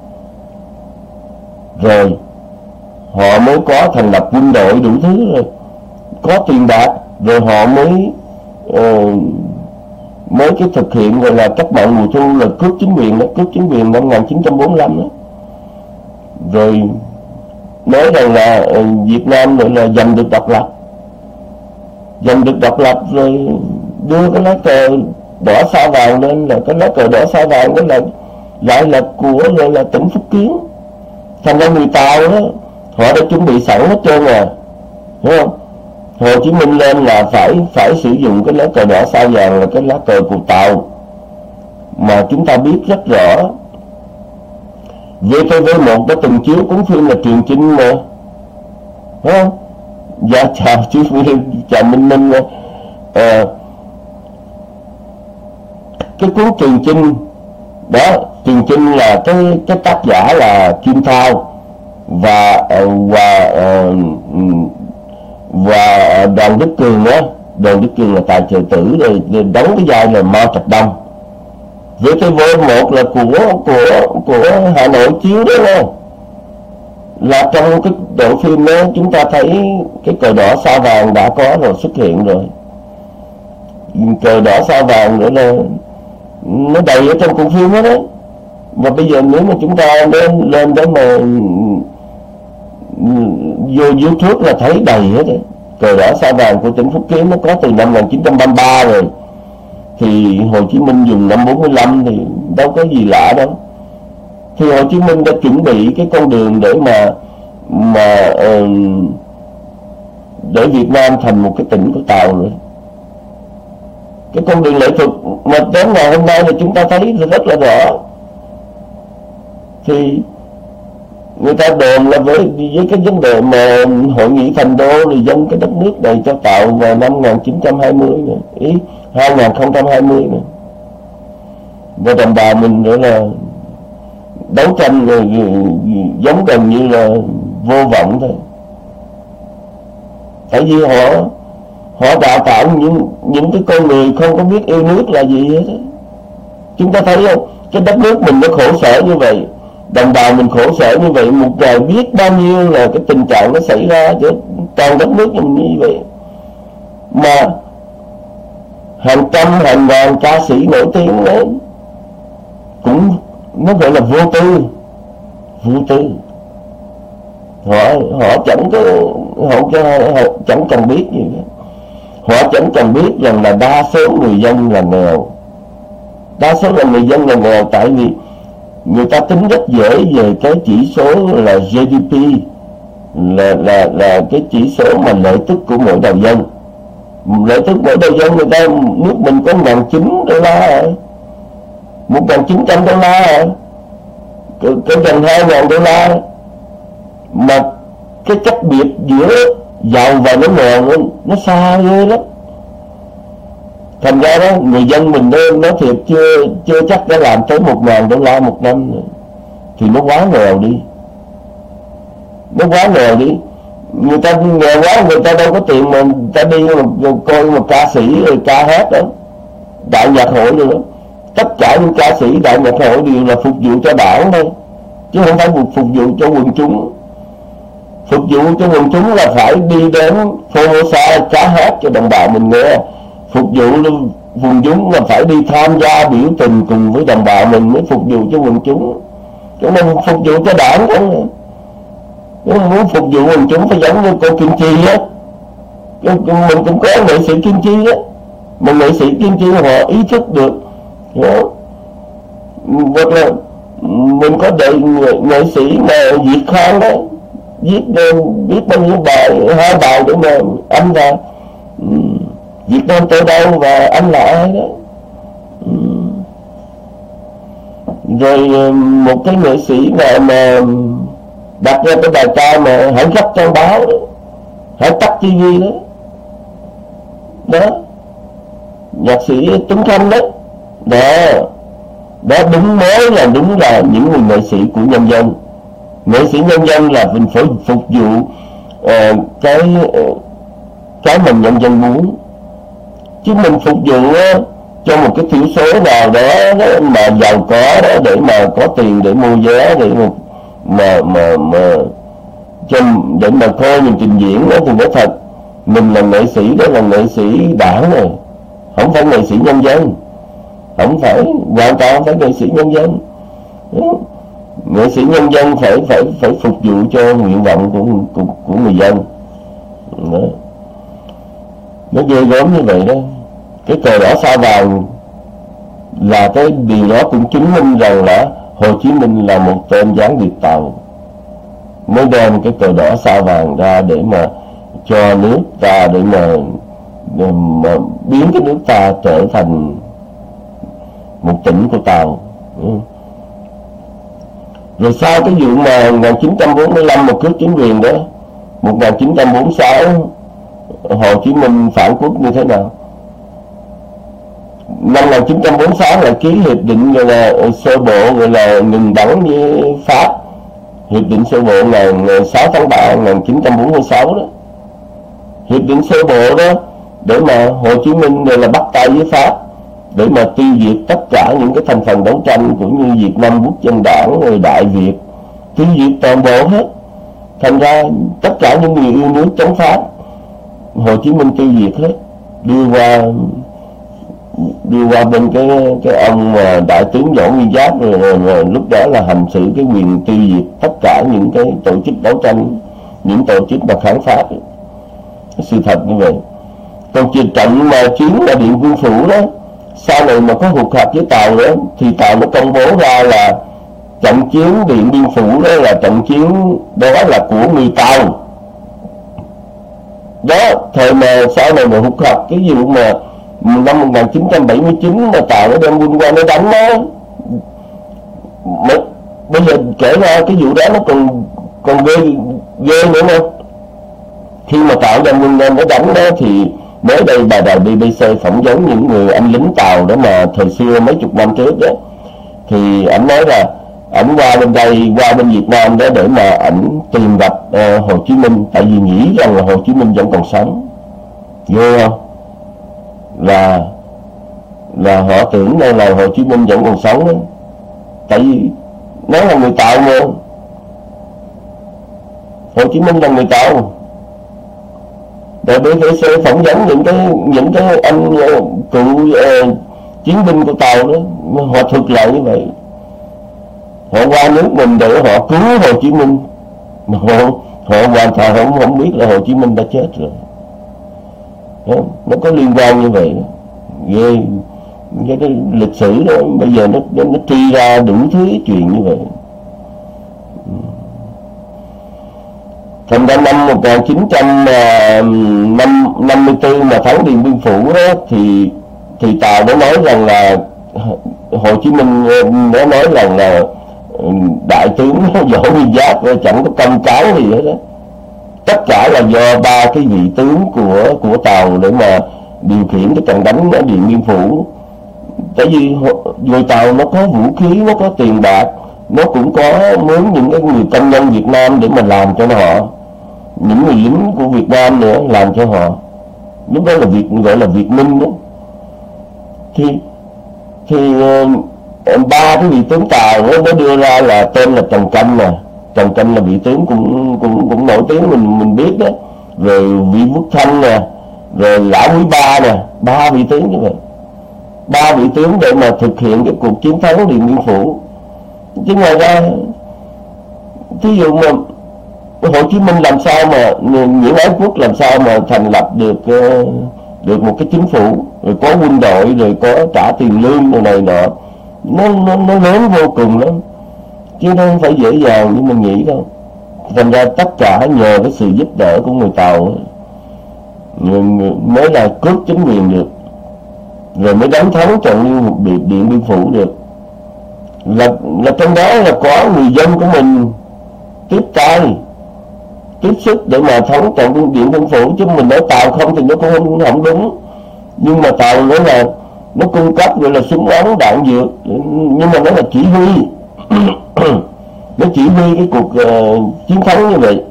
rồi họ mới có thành lập quân đội đủ thứ rồi, có tiền bạc, rồi họ mới uh, mới cái thực hiện gọi là cách mạng mùa thu, là cướp chính quyền đó, cướp chính quyền năm một nghìn chín trăm bốn mươi lăm đó. Rồi nói rằng là uh, Việt Nam gọi là giành được độc lập, giành được độc lập rồi đưa cái lá cờ đỏ sao vàng lên, là cái lá cờ đỏ sao vàng đó là lại là của gọi là tỉnh Phúc Kiến. Thành ra người Tàu đó, họ đã chuẩn bị sẵn hết trơn à, hiểu không? Hồ Chí Minh lên là phải phải sử dụng cái lá cờ đỏ sao vàng, là cái lá cờ của Tàu, mà chúng ta biết rất rõ. vê tê vê một đã từng chiếu cuốn phim là Trường Chinh mà, đúng không? Dạ chào chú Nguyên, chào Minh Minh. À, cái cuốn Trường Chinh đó, Trường Chinh là cái cái tác giả là Kim Thao và và và Đoàn Đức Cường á. Đoàn Đức Cường là tài trợ tử, rồi đóng cái vai là Mao Trạch Đông. vê tê vê một là của của của Hà Nội chiếu đó nha. Là trong cái bộ phim đó chúng ta thấy cái cờ đỏ sao vàng đã có rồi, xuất hiện rồi. Cờ đỏ sao vàng nữa là nó đầy ở trong cuốn phim đó, đó. Và bây giờ nếu mà chúng ta lên lên đó mà vô YouTube là thấy đầy hết đấy. Cờ đỏ sao vàng của tỉnh Phúc Kiến nó có từ năm một nghìn chín trăm ba mươi ba rồi, thì Hồ Chí Minh dùng năm bốn mươi lăm thì đâu có gì lạ đâu. Thì Hồ Chí Minh đã chuẩn bị cái con đường để mà mà uh, để Việt Nam thành một cái tỉnh của Tàu rồi. Cái con đường lệ thuộc mà đến ngày hôm nay thì chúng ta thấy rất là rõ. Thì người ta đồn là với với cái vấn đề mà hội nghị thành đô thì dâng cái đất nước này cho Tàu vào năm một nghìn chín trăm hai mươi nữa, ý hai nghìn không trăm hai mươi nữa. Và đồng bào mình nữa là đấu tranh rồi, giống gần như là vô vọng thôi. Tại vì họ họ đào tạo những những cái con người không có biết yêu nước là gì hết. Chúng ta thấy không, cái đất nước mình nó khổ sở như vậy, đồng bào mình khổ sở như vậy, một ngày biết bao nhiêu là cái tình trạng nó xảy ra cho toàn đất nước mình như vậy, mà hàng trăm hàng ngàn ca sĩ nổi tiếng đó cũng nó gọi là vô tư, vô tư. Họ họ chẳng có họ, họ chẳng cần biết gì hết. Họ chẳng cần biết rằng là đa số người dân là nghèo, đa số là người dân là nghèo, tại vì người ta tính rất dễ về cái chỉ số là giê đê pê, là là là cái chỉ số mà lợi tức của mỗi đầu dân. Lợi tức mỗi đầu dân người ta, nước mình có một nghìn chín trăm đô la rồi, một nghìn chín trăm đô la rồi, cái gần hai nghìn đô la, mà cái cách biệt giữa giàu và nó nghèo nó, nó xa ghê lắm. Thành ra đó, người dân mình đó, nó thiệt chưa chưa chắc đã làm tới một ngàn đô la một năm nữa. Thì nó quá nghèo đi, nó quá nghèo đi. Người ta nghèo quá, người ta đâu có tiền mà người ta đi mà coi một ca sĩ rồi ca hát đó, đại nhạc hội nữa. Tất cả những ca sĩ đại nhạc hội đều là phục vụ cho đảng thôi, chứ không phải phục vụ cho quần chúng. Phục vụ cho quần chúng là phải đi đến Formosa ca hát cho đồng bào mình nghe, phục vụ quần chúng là phải đi tham gia biểu tình cùng với đồng bào mình mới phục vụ cho quần chúng. Chúng mình phục vụ cho đảng không. Nếu mình muốn phục vụ quần chúng phải giống như cô Kim Chi á. Mình cũng có nghệ sĩ Kim Chi á, mà nghệ sĩ Kim Chi họ ý thức được, hoặc là mình có đệ nghệ, nghệ sĩ mà Việt Khang đó viết viết bao nhiêu bài, hai bài để mà anh là Việt Nam tôi đâu và anh là ai đó. Rồi một cái nghệ sĩ mà, mà đặt ra cái bài ca mà hãy gấp trang báo đó, hãy tắt tivi đó, đó nhạc sĩ Tuấn Khanh đó, đó đó đúng mới là đúng là những người nghệ sĩ của nhân dân. Nghệ sĩ nhân dân là mình phải phục vụ uh, cái uh, cái mà nhân dân muốn, chứ mình phục vụ uh, cho một cái thiểu số nào đó, đó mà giàu có đó để mà có tiền để mua vé để mà mà mà, mà cho để mà coi mình trình diễn đó, thì nói thật mình là nghệ sĩ đó là nghệ sĩ đảng rồi, không phải nghệ sĩ nhân dân, không phải hoàn toàn không phải nghệ sĩ nhân dân. Nghệ sĩ nhân dân phải phải phải phục vụ cho nguyện vọng của của, của người dân đó. Nó ghê gớm như vậy đó. Cái cờ đỏ sao vàng là cái điều đó cũng chứng minh rằng là Hồ Chí Minh là một tên gián điệp Tàu mới đem cái cờ đỏ sao vàng ra để mà cho nước ta, để mà, để mà biến cái nước ta trở thành một tỉnh của Tàu. Ừ. Rồi sau cái vụ mà một nghìn chín trăm bốn mươi lăm một cướp chính quyền đó, một nghìn chín trăm bốn mươi sáu Hồ Chí Minh phản quốc như thế nào? Năm một nghìn chín trăm bốn mươi sáu là ký hiệp định gọi là sơ bộ, gọi là ngừng bắn với Pháp, hiệp định sơ bộ ngày sáu tháng ba một nghìn chín trăm bốn mươi sáu đó. Hiệp định sơ bộ đó để mà Hồ Chí Minh là bắt tay với Pháp để mà tiêu diệt tất cả những cái thành phần đấu tranh cũng như Việt Nam Quốc dân Đảng rồi Đại Việt, tiêu diệt toàn bộ hết. Thành ra tất cả những người yêu nước chống Pháp Hồ Chí Minh tiêu diệt hết, đưa qua đưa qua bên cái cái ông mà đại tướng Võ Nguyên Giáp, rồi, rồi, rồi lúc đó là hành xử cái quyền tiêu diệt tất cả những cái tổ chức đấu tranh, những tổ chức mà kháng Pháp. Sự thật như vậy. Còn chuyện trận mà chiến là Điện Biên Phủ đó, sau này mà có hụt hạt với Tàu đó, thì Tàu nó công bố ra là trận chiến Điện Biên Phủ đó là trận chiến đó là của người Tàu đó. Thời mà sau này mà hụt hạt cái vụ mà năm một nghìn chín trăm bảy mươi chín mà Tàu nó đem quân qua nó đánh đó, bây giờ kể ra cái vụ đó nó còn còn ghê ghê nữa không? Khi mà Tàu đem quân lên nó đánh đó thì mới đây bà đài bê bê xê phỏng vấn những người anh lính Tàu đó mà thời xưa mấy chục năm trước đó, thì ảnh nói là ảnh qua bên đây, qua bên Việt Nam đó để mà ảnh tìm gặp uh, Hồ Chí Minh, tại vì nghĩ rằng là Hồ Chí Minh vẫn còn sống. Ghê không? Là là họ tưởng đây là Hồ Chí Minh vẫn còn sống đó. Tại vì nó là người Tàu mà, Hồ Chí Minh là người Tàu. Đại bê bê xê phỏng vấn những cái những cái anh uh, cựu uh, chiến binh của Tàu đó, họ thực lại như vậy. Họ qua nước mình để họ cứu Hồ Chí Minh, mà họ, họ hoàn toàn không không biết là Hồ Chí Minh đã chết rồi. Đó, nó có liên quan như vậy. Ghê, cái, cái lịch sử đó bây giờ nó nó, nó truy ra đủ thứ chuyện như vậy. Thành ra năm một nghìn chín trăm năm mươi tư mà thắng Điện Biên Phủ đó, thì thì Tàu nó nói rằng là Hồ Chí Minh nó nói rằng là đại tướng Võ Nguyên Giáp chẳng có công cáo gì hết đó. Tất cả là do ba cái vị tướng của của Tàu để mà điều khiển cái trận đánh ở Điện Biên Phủ. Tại vì người Tàu nó có vũ khí, nó có tiền bạc, nó cũng có muốn những cái người công nhân Việt Nam để mà làm cho họ, những người lính của Việt Nam nữa làm cho họ. Lúc đó là việc gọi là Việt Minh đó. Thì thì ba cái vị tướng Tàu đó, nó đưa ra là tên là Trần Canh nè. Trần Canh là vị tướng cũng cũng cũng nổi tiếng, mình mình biết đó. Rồi vị Quốc Thanh nè, rồi Lão Quý Ba nè, ba vị tướng như vậy. ba vị tướng để mà thực hiện cái cuộc chiến thắng Điện Biên Phủ. Chứ ngoài ra, thí dụ mà Hồ Chí Minh làm sao mà, Nguyễn Ái Quốc làm sao mà thành lập được được một cái chính phủ, rồi có quân đội, rồi có trả tiền lương rồi này nọ, nó nó nó lớn vô cùng lắm, chứ nó không phải dễ dàng như mình nghĩ đâu. Thành ra tất cả nhờ cái sự giúp đỡ của người Tàu mới là cướp chính quyền được, rồi mới đánh thắng trận Điện Biên Phủ được. Là là trong đó là có người dân của mình tiếp tay tiếp sức để mà thắng trận Điện Biên Phủ, chứ mình nói Tàu không thì nó cũng không, không đúng. Nhưng mà Tàu nó là nó cung cấp gọi là súng ống đạn dược, nhưng mà nó là chỉ huy nó chỉ huy cái cuộc uh, chiến thắng như vậy.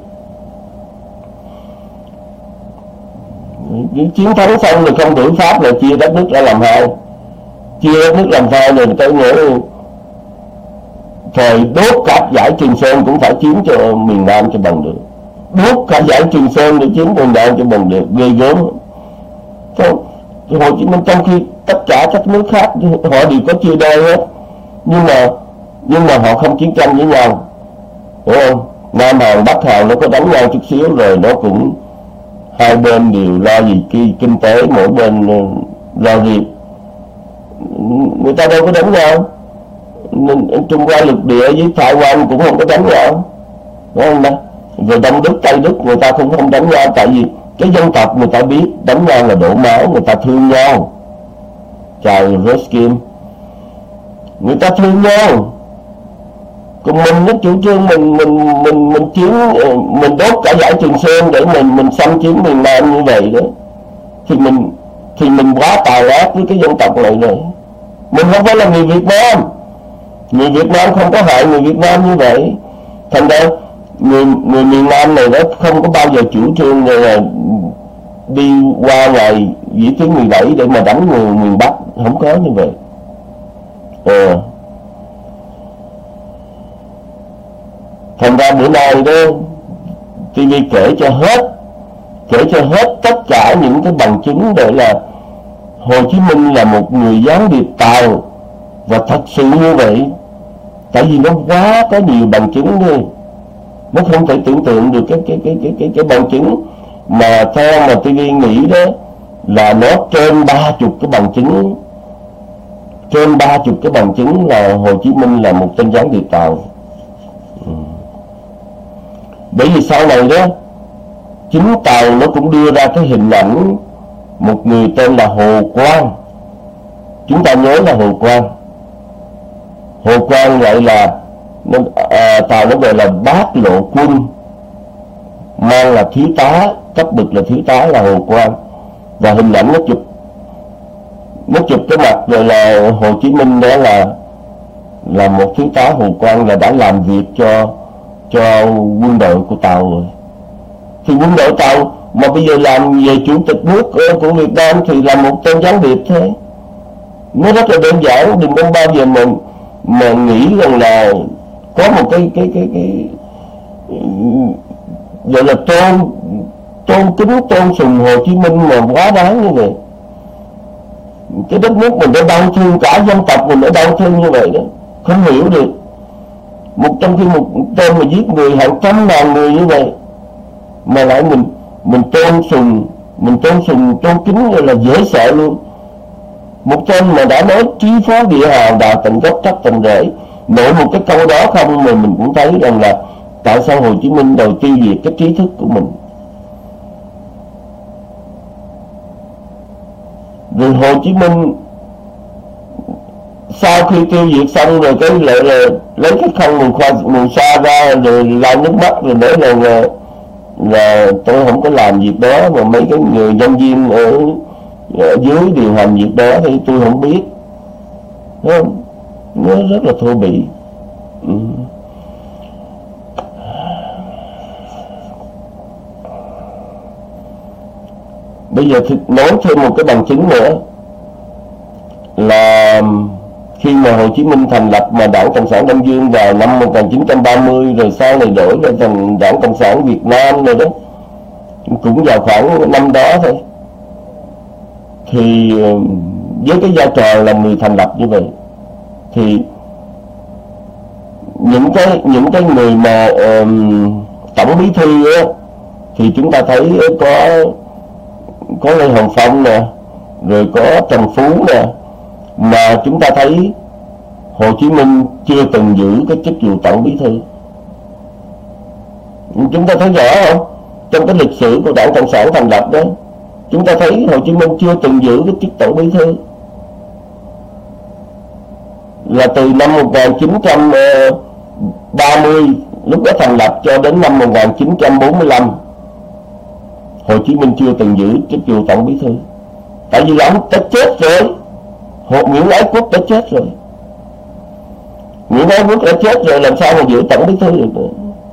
Chiến thắng xong rồi không đổi Pháp là chia đất nước ra làm hai, chia đất nước làm hai rồi cái nghĩa thời đốt cả dải Trường Sơn cũng phải chiếm cho miền Nam cho bằng được, đốt cả dải Trường Sơn để chiếm miền Nam cho bằng được, ghê gớm. Hồ Chí Minh trong khi tất cả các nước khác họ đều có chia đôi hết, nhưng mà nhưng mà họ không chiến tranh với nhau, hiểu không? Nam Hàn Bắc Hàn nó có đánh nhau chút xíu rồi nó cũng hai bên đều lo gì kinh, kinh tế, mỗi bên lo việc, người ta đâu có đánh nhau. Trung Hoa lục địa với Thái Quan cũng không có đánh nhau, đúng không đó? Rồi Đông Đức Tây Đức người ta cũng không đánh nhau, tại vì cái dân tộc người ta biết đánh nhau là đổ máu, người ta thương nhau. Chào Ruskin, người ta thương nhau. Còn mình nó chủ trương mình mình mình mình chiến mình đốt cả dải Trường Sơn để mình mình xâm chiếm miền Nam như vậy đó, thì mình thì mình quá tà ác với cái dân tộc này rồi. Mình không phải là người Việt Nam, người Việt Nam không có hại người Việt Nam như vậy. Thành ra người người miền Nam này nó không có bao giờ chủ trương là đi qua ngày Vĩ Tuyến mười bảy để mà đánh người miền Bắc, không có như vậy. Ờ. Thành ra bữa nay đó ti vi kể cho hết kể cho hết tất cả những cái bằng chứng để là Hồ Chí Minh là một người gián điệp Tàu, và thật sự như vậy, tại vì nó quá có nhiều bằng chứng đi, nó không thể tưởng tượng được cái cái cái cái cái, cái bằng chứng mà theo mà ti vi nghĩ đó là nó trên ba chục cái bằng chứng, trên ba chục cái bằng chứng là Hồ Chí Minh là một tên gián điệp Tàu. Ừ. Bởi vì sau này đó chính Tàu nó cũng đưa ra cái hình ảnh một người tên là Hồ Quang. Chúng ta nhớ là Hồ Quang Hồ Quang gọi là nó, à, Tàu nó gọi là Bát Lộ Quân, mang là thiếu tá, cấp bậc là thiếu tá là Hồ Quang. Và hình ảnh nó chụp nó chụp cái mặt rồi là Hồ Chí Minh đó là là một thiếu tá Hồ Quang, là đã làm việc cho cho quân đội của Tàu rồi. Thì quân đội Tàu mà bây giờ làm về chủ tịch nước của Việt Nam thì là một tên gián điệp thế. Nó rất là đơn giản, đừng có bao giờ mà mà nghĩ rằng là có một cái cái cái cái gọi là tôn tôn kính tôn sùng Hồ Chí Minh mà quá đáng như vậy. Cái đất nước mình đã đau thương, cả dân tộc mình đã đau thương như vậy đó, không hiểu được. Một trong khi một tên mà giết người hàng trăm ngàn người như vậy mà lại mình mình tôn sùng mình tôn sùng tôn kính là dễ sợ luôn. Một tên mà đã nói trí phú địa hào, đào tận gốc trách tận rễ, nội một cái câu đó không mà mình cũng thấy rằng là tại sao Hồ Chí Minh đầu tiêu diệt cái trí thức của mình. Rồi Hồ Chí Minh sau khi tiêu diệt xong rồi cái lại là lấy cái khăn mùi khoa mùi xa ra rồi lau nước mắt rồi nói rằng là, là tôi không có làm việc đó, mà mấy cái người nhân viên ở, ở dưới điều hành việc đó thì tôi không biết. Nó, nó rất là thô bỉ. Ừ. Bây giờ thì nói thêm một cái bằng chứng nữa là khi mà Hồ Chí Minh thành lập mà Đảng Cộng sản Đông Dương vào năm một nghìn chín trăm ba mươi, rồi sau này đổi ra thành Đảng Cộng sản Việt Nam rồi đó, cũng vào khoảng năm đó thôi, thì với cái vai trò là người thành lập như vậy, thì những cái những cái người mà uh, tổng bí thư á, thì chúng ta thấy có có Lê Hồng Phong nè, rồi có Trần Phú nè, mà chúng ta thấy Hồ Chí Minh chưa từng giữ cái chức vụ tổng bí thư. Chúng ta thấy rõ không? Trong cái lịch sử của Đảng Cộng sản thành lập đó, chúng ta thấy Hồ Chí Minh chưa từng giữ cái chức tổng bí thư. Là từ năm một nghìn chín trăm ba mươi lúc đó thành lập cho đến năm một nghìn chín trăm bốn mươi lăm, Hồ Chí Minh chưa từng giữ chức vụ tổng bí thư. Tại vì là ông đã chết rồi, Hồ Nguyễn Ái Quốc đã chết rồi. Nguyễn Ái Quốc đã chết rồi, làm sao mà giữ tổng bí thư được nữa?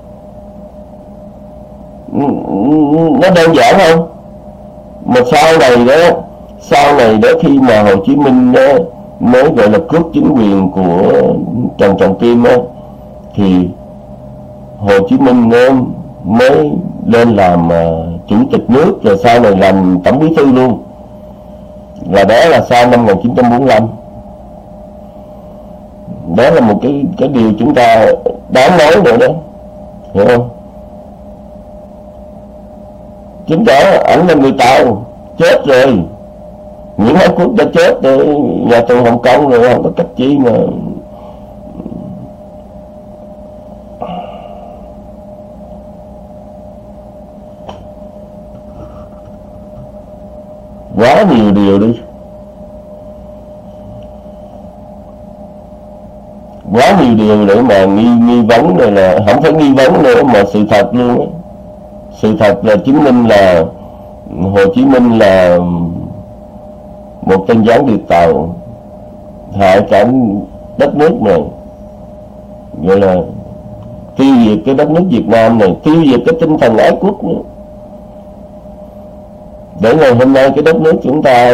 Nó đơn giản không? Mà sau này đó, sau này đó khi mà Hồ Chí Minh đó mới gọi là cướp chính quyền của Trần Trọng Kim đó, thì Hồ Chí Minh đó mới lên làm uh, chủ tịch nước, rồi sau này làm tổng bí thư luôn. Và đó là sau năm một nghìn chín trăm bốn mươi lăm. Đó là một cái cái điều chúng ta đáng nói nữa đó, hiểu không? Chính đó ảnh là người Tàu, chết rồi. Nguyễn Ái Quốc đã chết rồi, nhà tù Hồng Kông rồi, không có cách chi mà. Quá nhiều điều đi, quá nhiều điều để mà nghi nghi vấn, này là không phải nghi vấn nữa mà sự thật luôn á. Sự thật là chứng minh là Hồ Chí Minh là một tên gián điệp Tàu, hại cả đất nước này, gọi là tiêu diệt cái đất nước Việt Nam này, tiêu diệt cái tinh thần ái quốc nữa. Để ngày hôm nay cái đất nước chúng ta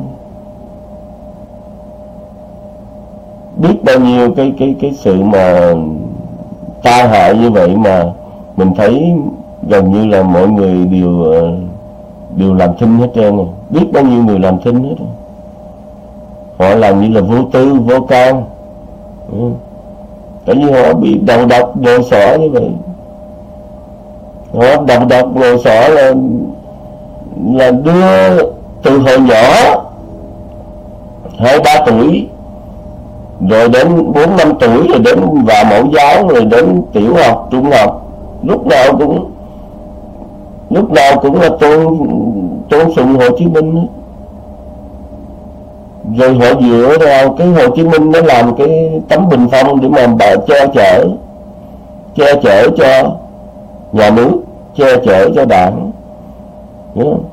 biết bao nhiêu cái cái cái sự mà tai hại như vậy, mà mình thấy gần như là mọi người đều đều làm thinh hết trơn rồi. Biết bao nhiêu người làm thinh hết rồi. Họ làm như là vô tư, vô can. Ừ. Tại vì họ bị đầu độc, ngồi xỏ như vậy. Họ đầu độc, ngồi xỏ là là đưa từ hồi nhỏ hai ba tuổi rồi đến bốn năm tuổi, rồi đến vào mẫu giáo, rồi đến tiểu học, trung học, lúc nào cũng lúc nào cũng là tôn tôn sùng Hồ Chí Minh. Rồi họ dựa vào cái Hồ Chí Minh nó làm cái tấm bình phong để mà bà che chở che chở cho nhà nước, che chở cho đảng. Đúng không?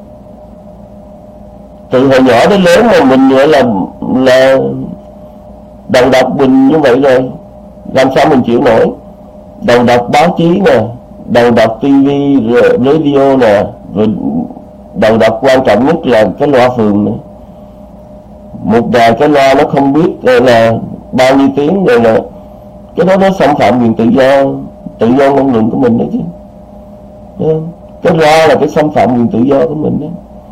Từ hồi nhỏ đến lớn mà mình gọi là là đầu độc mình như vậy rồi, làm sao mình chịu nổi? Đầu độc báo chí nè, đầu độc tivi, radio nè, rồi đầu độc quan trọng nhất là cái loa phường nữa. Một đài cái loa nó không biết là bao nhiêu tiếng rồi, là cái đó nó xâm phạm quyền tự do tự do ngôn luận của mình đấy chứ. Cái loa là cái xâm phạm quyền tự do của mình đấy.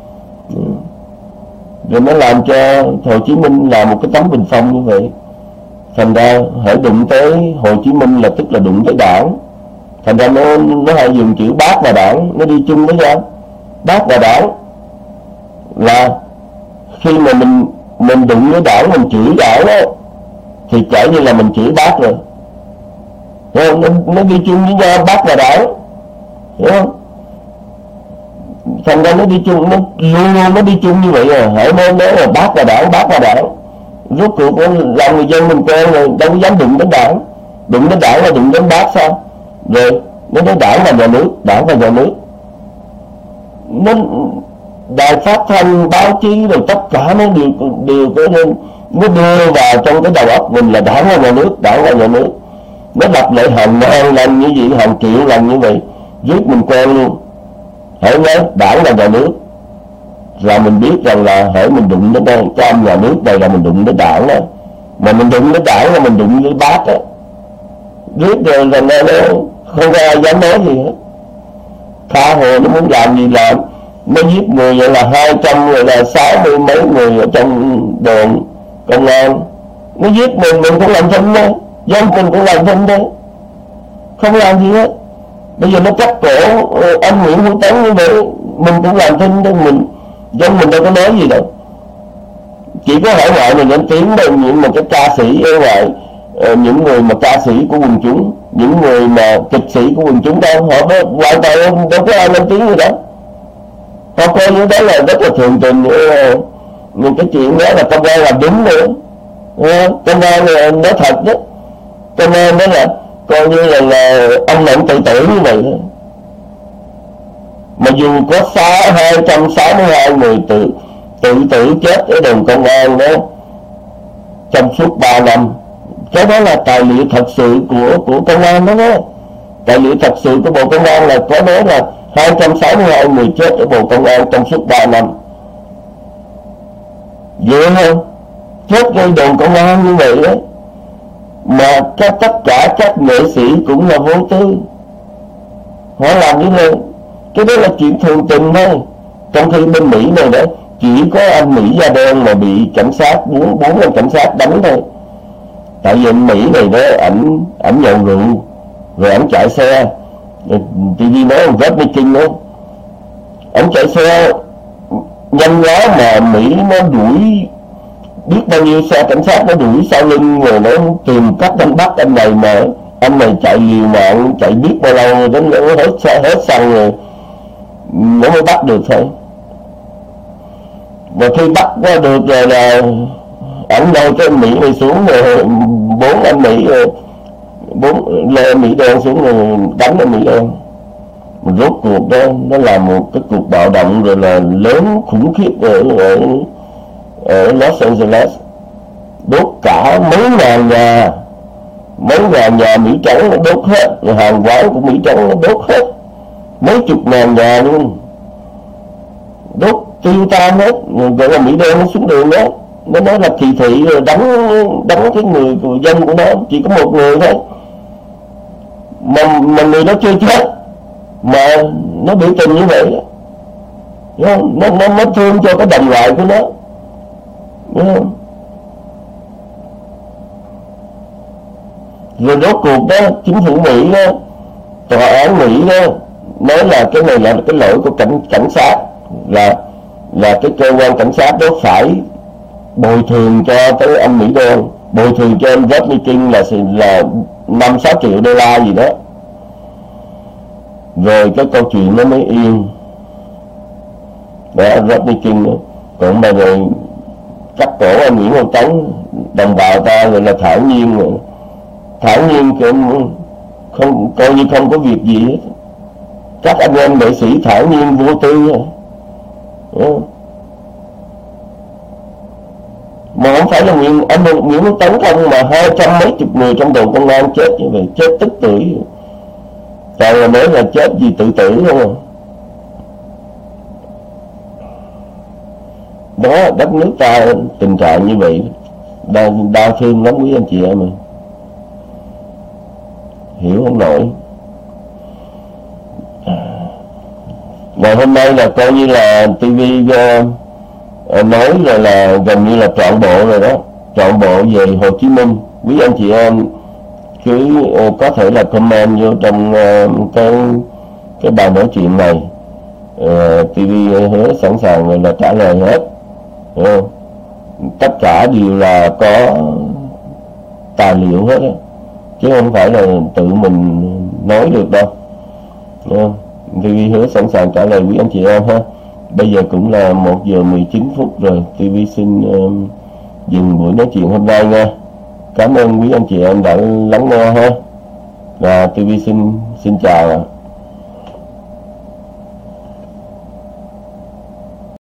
Rồi nó làm cho Hồ Chí Minh là một cái tấm bình phong như vậy. Thành ra hãy đụng tới Hồ Chí Minh là tức là đụng tới đảng. Thành ra nó nó hay dùng chữ Bác và đảng, nó đi chung với nhau. Bác và đảng là khi mà mình mình đụng với đảng, mình chửi đảng đó, thì kể như là mình chửi Bác rồi. Hiểu không? Nó, nó đi chung với nhau, Bác và đảng. Hiểu không? Thành ra nó đi chung, nó luôn luôn nó đi chung như vậy à. Hãy nói nói là Bác và đảng, Bác và đảng. Rốt cuộc là người dân mình quen rồi, đâu có dám đụng đến đảng. Đụng đến đảng là đụng đến Bác sao? Rồi nó nói đảng và nhà nước, đảng và nhà nước. Nó đài phát thanh, báo chí rồi tất cả nó đều đều có nên nó đưa vào trong cái đầu óc mình là đảng và nhà nước, đảng và nhà nước. Nó lặp lại hàng ngàn lần như vậy, hàng triệu lần như vậy, riết mình quen luôn. Hãy nói đảng là nhà nước là mình biết rằng là hãy mình đụng đến đây, cái ông nhà nước đây là mình đụng đến đảng đó. Mà mình đụng đến đảng là mình đụng với Bác á. Riết rồi là nó không có ai dám nói gì hết. Tha hồ nó muốn làm gì làm. nó giết người vậy là hai trăm rồi là sáu mươi mấy người ở trong đồn công an. Nó giết mình, mình cũng làm thinh thôi, dân mình cũng làm thinh thôi, không làm gì hết. Bây giờ nó cắt cổ anh Nguyễn Hữu Tấn như vậy, mình cũng làm thinh thôi, mình dân mình đâu có nói gì đâu. Chỉ có hải ngoại mình lên tiếng đâu, những mà cái ca sĩ ở ngoài, những người mà ca sĩ của quần chúng, những người mà kịch sĩ của quần chúng đâu, họ hoàn toàn đâu có ai lên tiếng gì đó. Họ coi như đó là rất là thường tình. Nhưng cái chuyện đó là công an làm đúng nữa, công an nói thật đó, công an đó là coi như là, là ông này tự tử như vậy thôi. Mà dù có hai trăm sáu mươi hai người tự tự tử chết ở đồn công an đó trong suốt ba năm, cái đó là tài liệu thật sự của của công an đó, đó. Tài liệu thật sự của Bộ Công an là có nói là hai trăm sáu mươi hai người chết ở Bộ Công an trong suốt ba năm. Dễ không? Chết gây đồn công an như vậy đó. Mà các, tất cả các nghệ sĩ cũng là vô tư, họ làm như vậy. Cái đó là chuyện thường tình thôi. Trong khi bên Mỹ này đó, chỉ có anh Mỹ da đen mà bị cảnh sát, bốn bốn anh cảnh sát đánh thôi. Tại vì anh Mỹ này đó, ảnh ảnh nhậu rượu rồi ảnh chạy xe, ti vi nói ông Rodney King đó, ảnh chạy xe nhanh quá mà Mỹ nó đuổi, biết bao nhiêu xe cảnh sát nó đuổi sau lưng rồi nó tìm cách đánh bắt anh này, mà anh này chạy liều mạng, chạy biết bao lâu đến nó hết xe hết xăng rồi nó mới bắt được thôi. Và khi bắt ra được rồi là ảnh lôi cái anh Mỹ này xuống rồi, bốn anh Mỹ bốn lê Mỹ đen xuống rồi đánh anh Mỹ đen. Rốt cuộc đó nó là một cái cuộc bạo động rồi là lớn khủng khiếp ở, ở, ở Los Angeles, đốt cả mấy ngàn nhà, mấy ngàn nhà Mỹ Trắng nó đốt hết, rồi hàng quán của Mỹ Trắng nó đốt hết, mấy chục ngàn nhà luôn, đốt tiêu tan hết. Gọi là Mỹ đen nó xuống đường đó, nó nói là kỳ thị rồi đánh đánh cái người của dân của nó, chỉ có một người thôi mà, mà người đó chưa chết mà nó biểu tình như vậy đó. Nó, nó, nó thương cho cái đồng loại của nó, đúng không? Rồi rốt cuộc đó, chính phủ Mỹ đó, tòa án Mỹ đó nói là cái này là cái lỗi của cảnh cảnh sát, là là cái cơ quan cảnh sát đó phải bồi thường cho cái anh Mỹ đen, bồi thường cho anh Rodney King là là năm sáu triệu đô la gì đó. Rồi cái câu chuyện nó mới yên đó, Rodney King đó. Còn mà rồi cắt cổ anh Nguyễn Hữu Tấn, đồng bào ta rồi là thản nhiên rồi, thản nhiên không, không coi như không có việc gì hết. Các anh em nghệ sĩ thản nhiên vô tư rồi. Mà không phải là Nguyễn, anh Nguyễn Hữu Tấn không, mà hai trăm mấy chục người trong đồn công an chết như vậy, chết tức tưởi. Tại là nói là chết vì tự tử không. Đó, đất nước ta tình trạng như vậy, đau, đau thương lắm quý anh chị em ơi. Hiểu không nổi. Ngày hôm nay là coi như là ti vi uh, nói rồi là gần như là trọn bộ rồi đó, trọn bộ về Hồ Chí Minh. Quý anh chị em cứ uh, có thể là comment vô trong uh, cái cái bài nói chuyện này, uh, ti vi hứa sẵn sàng rồi là trả lời hết. Uh, tất cả đều là có tài liệu hết đó, chứ không phải là tự mình nói được đâu. Uh, ti vi hứa sẵn sàng trả lời quý anh chị em ha. Bây giờ cũng là một giờ mười chín phút rồi, ti vi xin uh, dừng buổi nói chuyện hôm nay nha. Cảm ơn quý anh chị em đã lắng nghe ha. Và ti vi xin xin chào.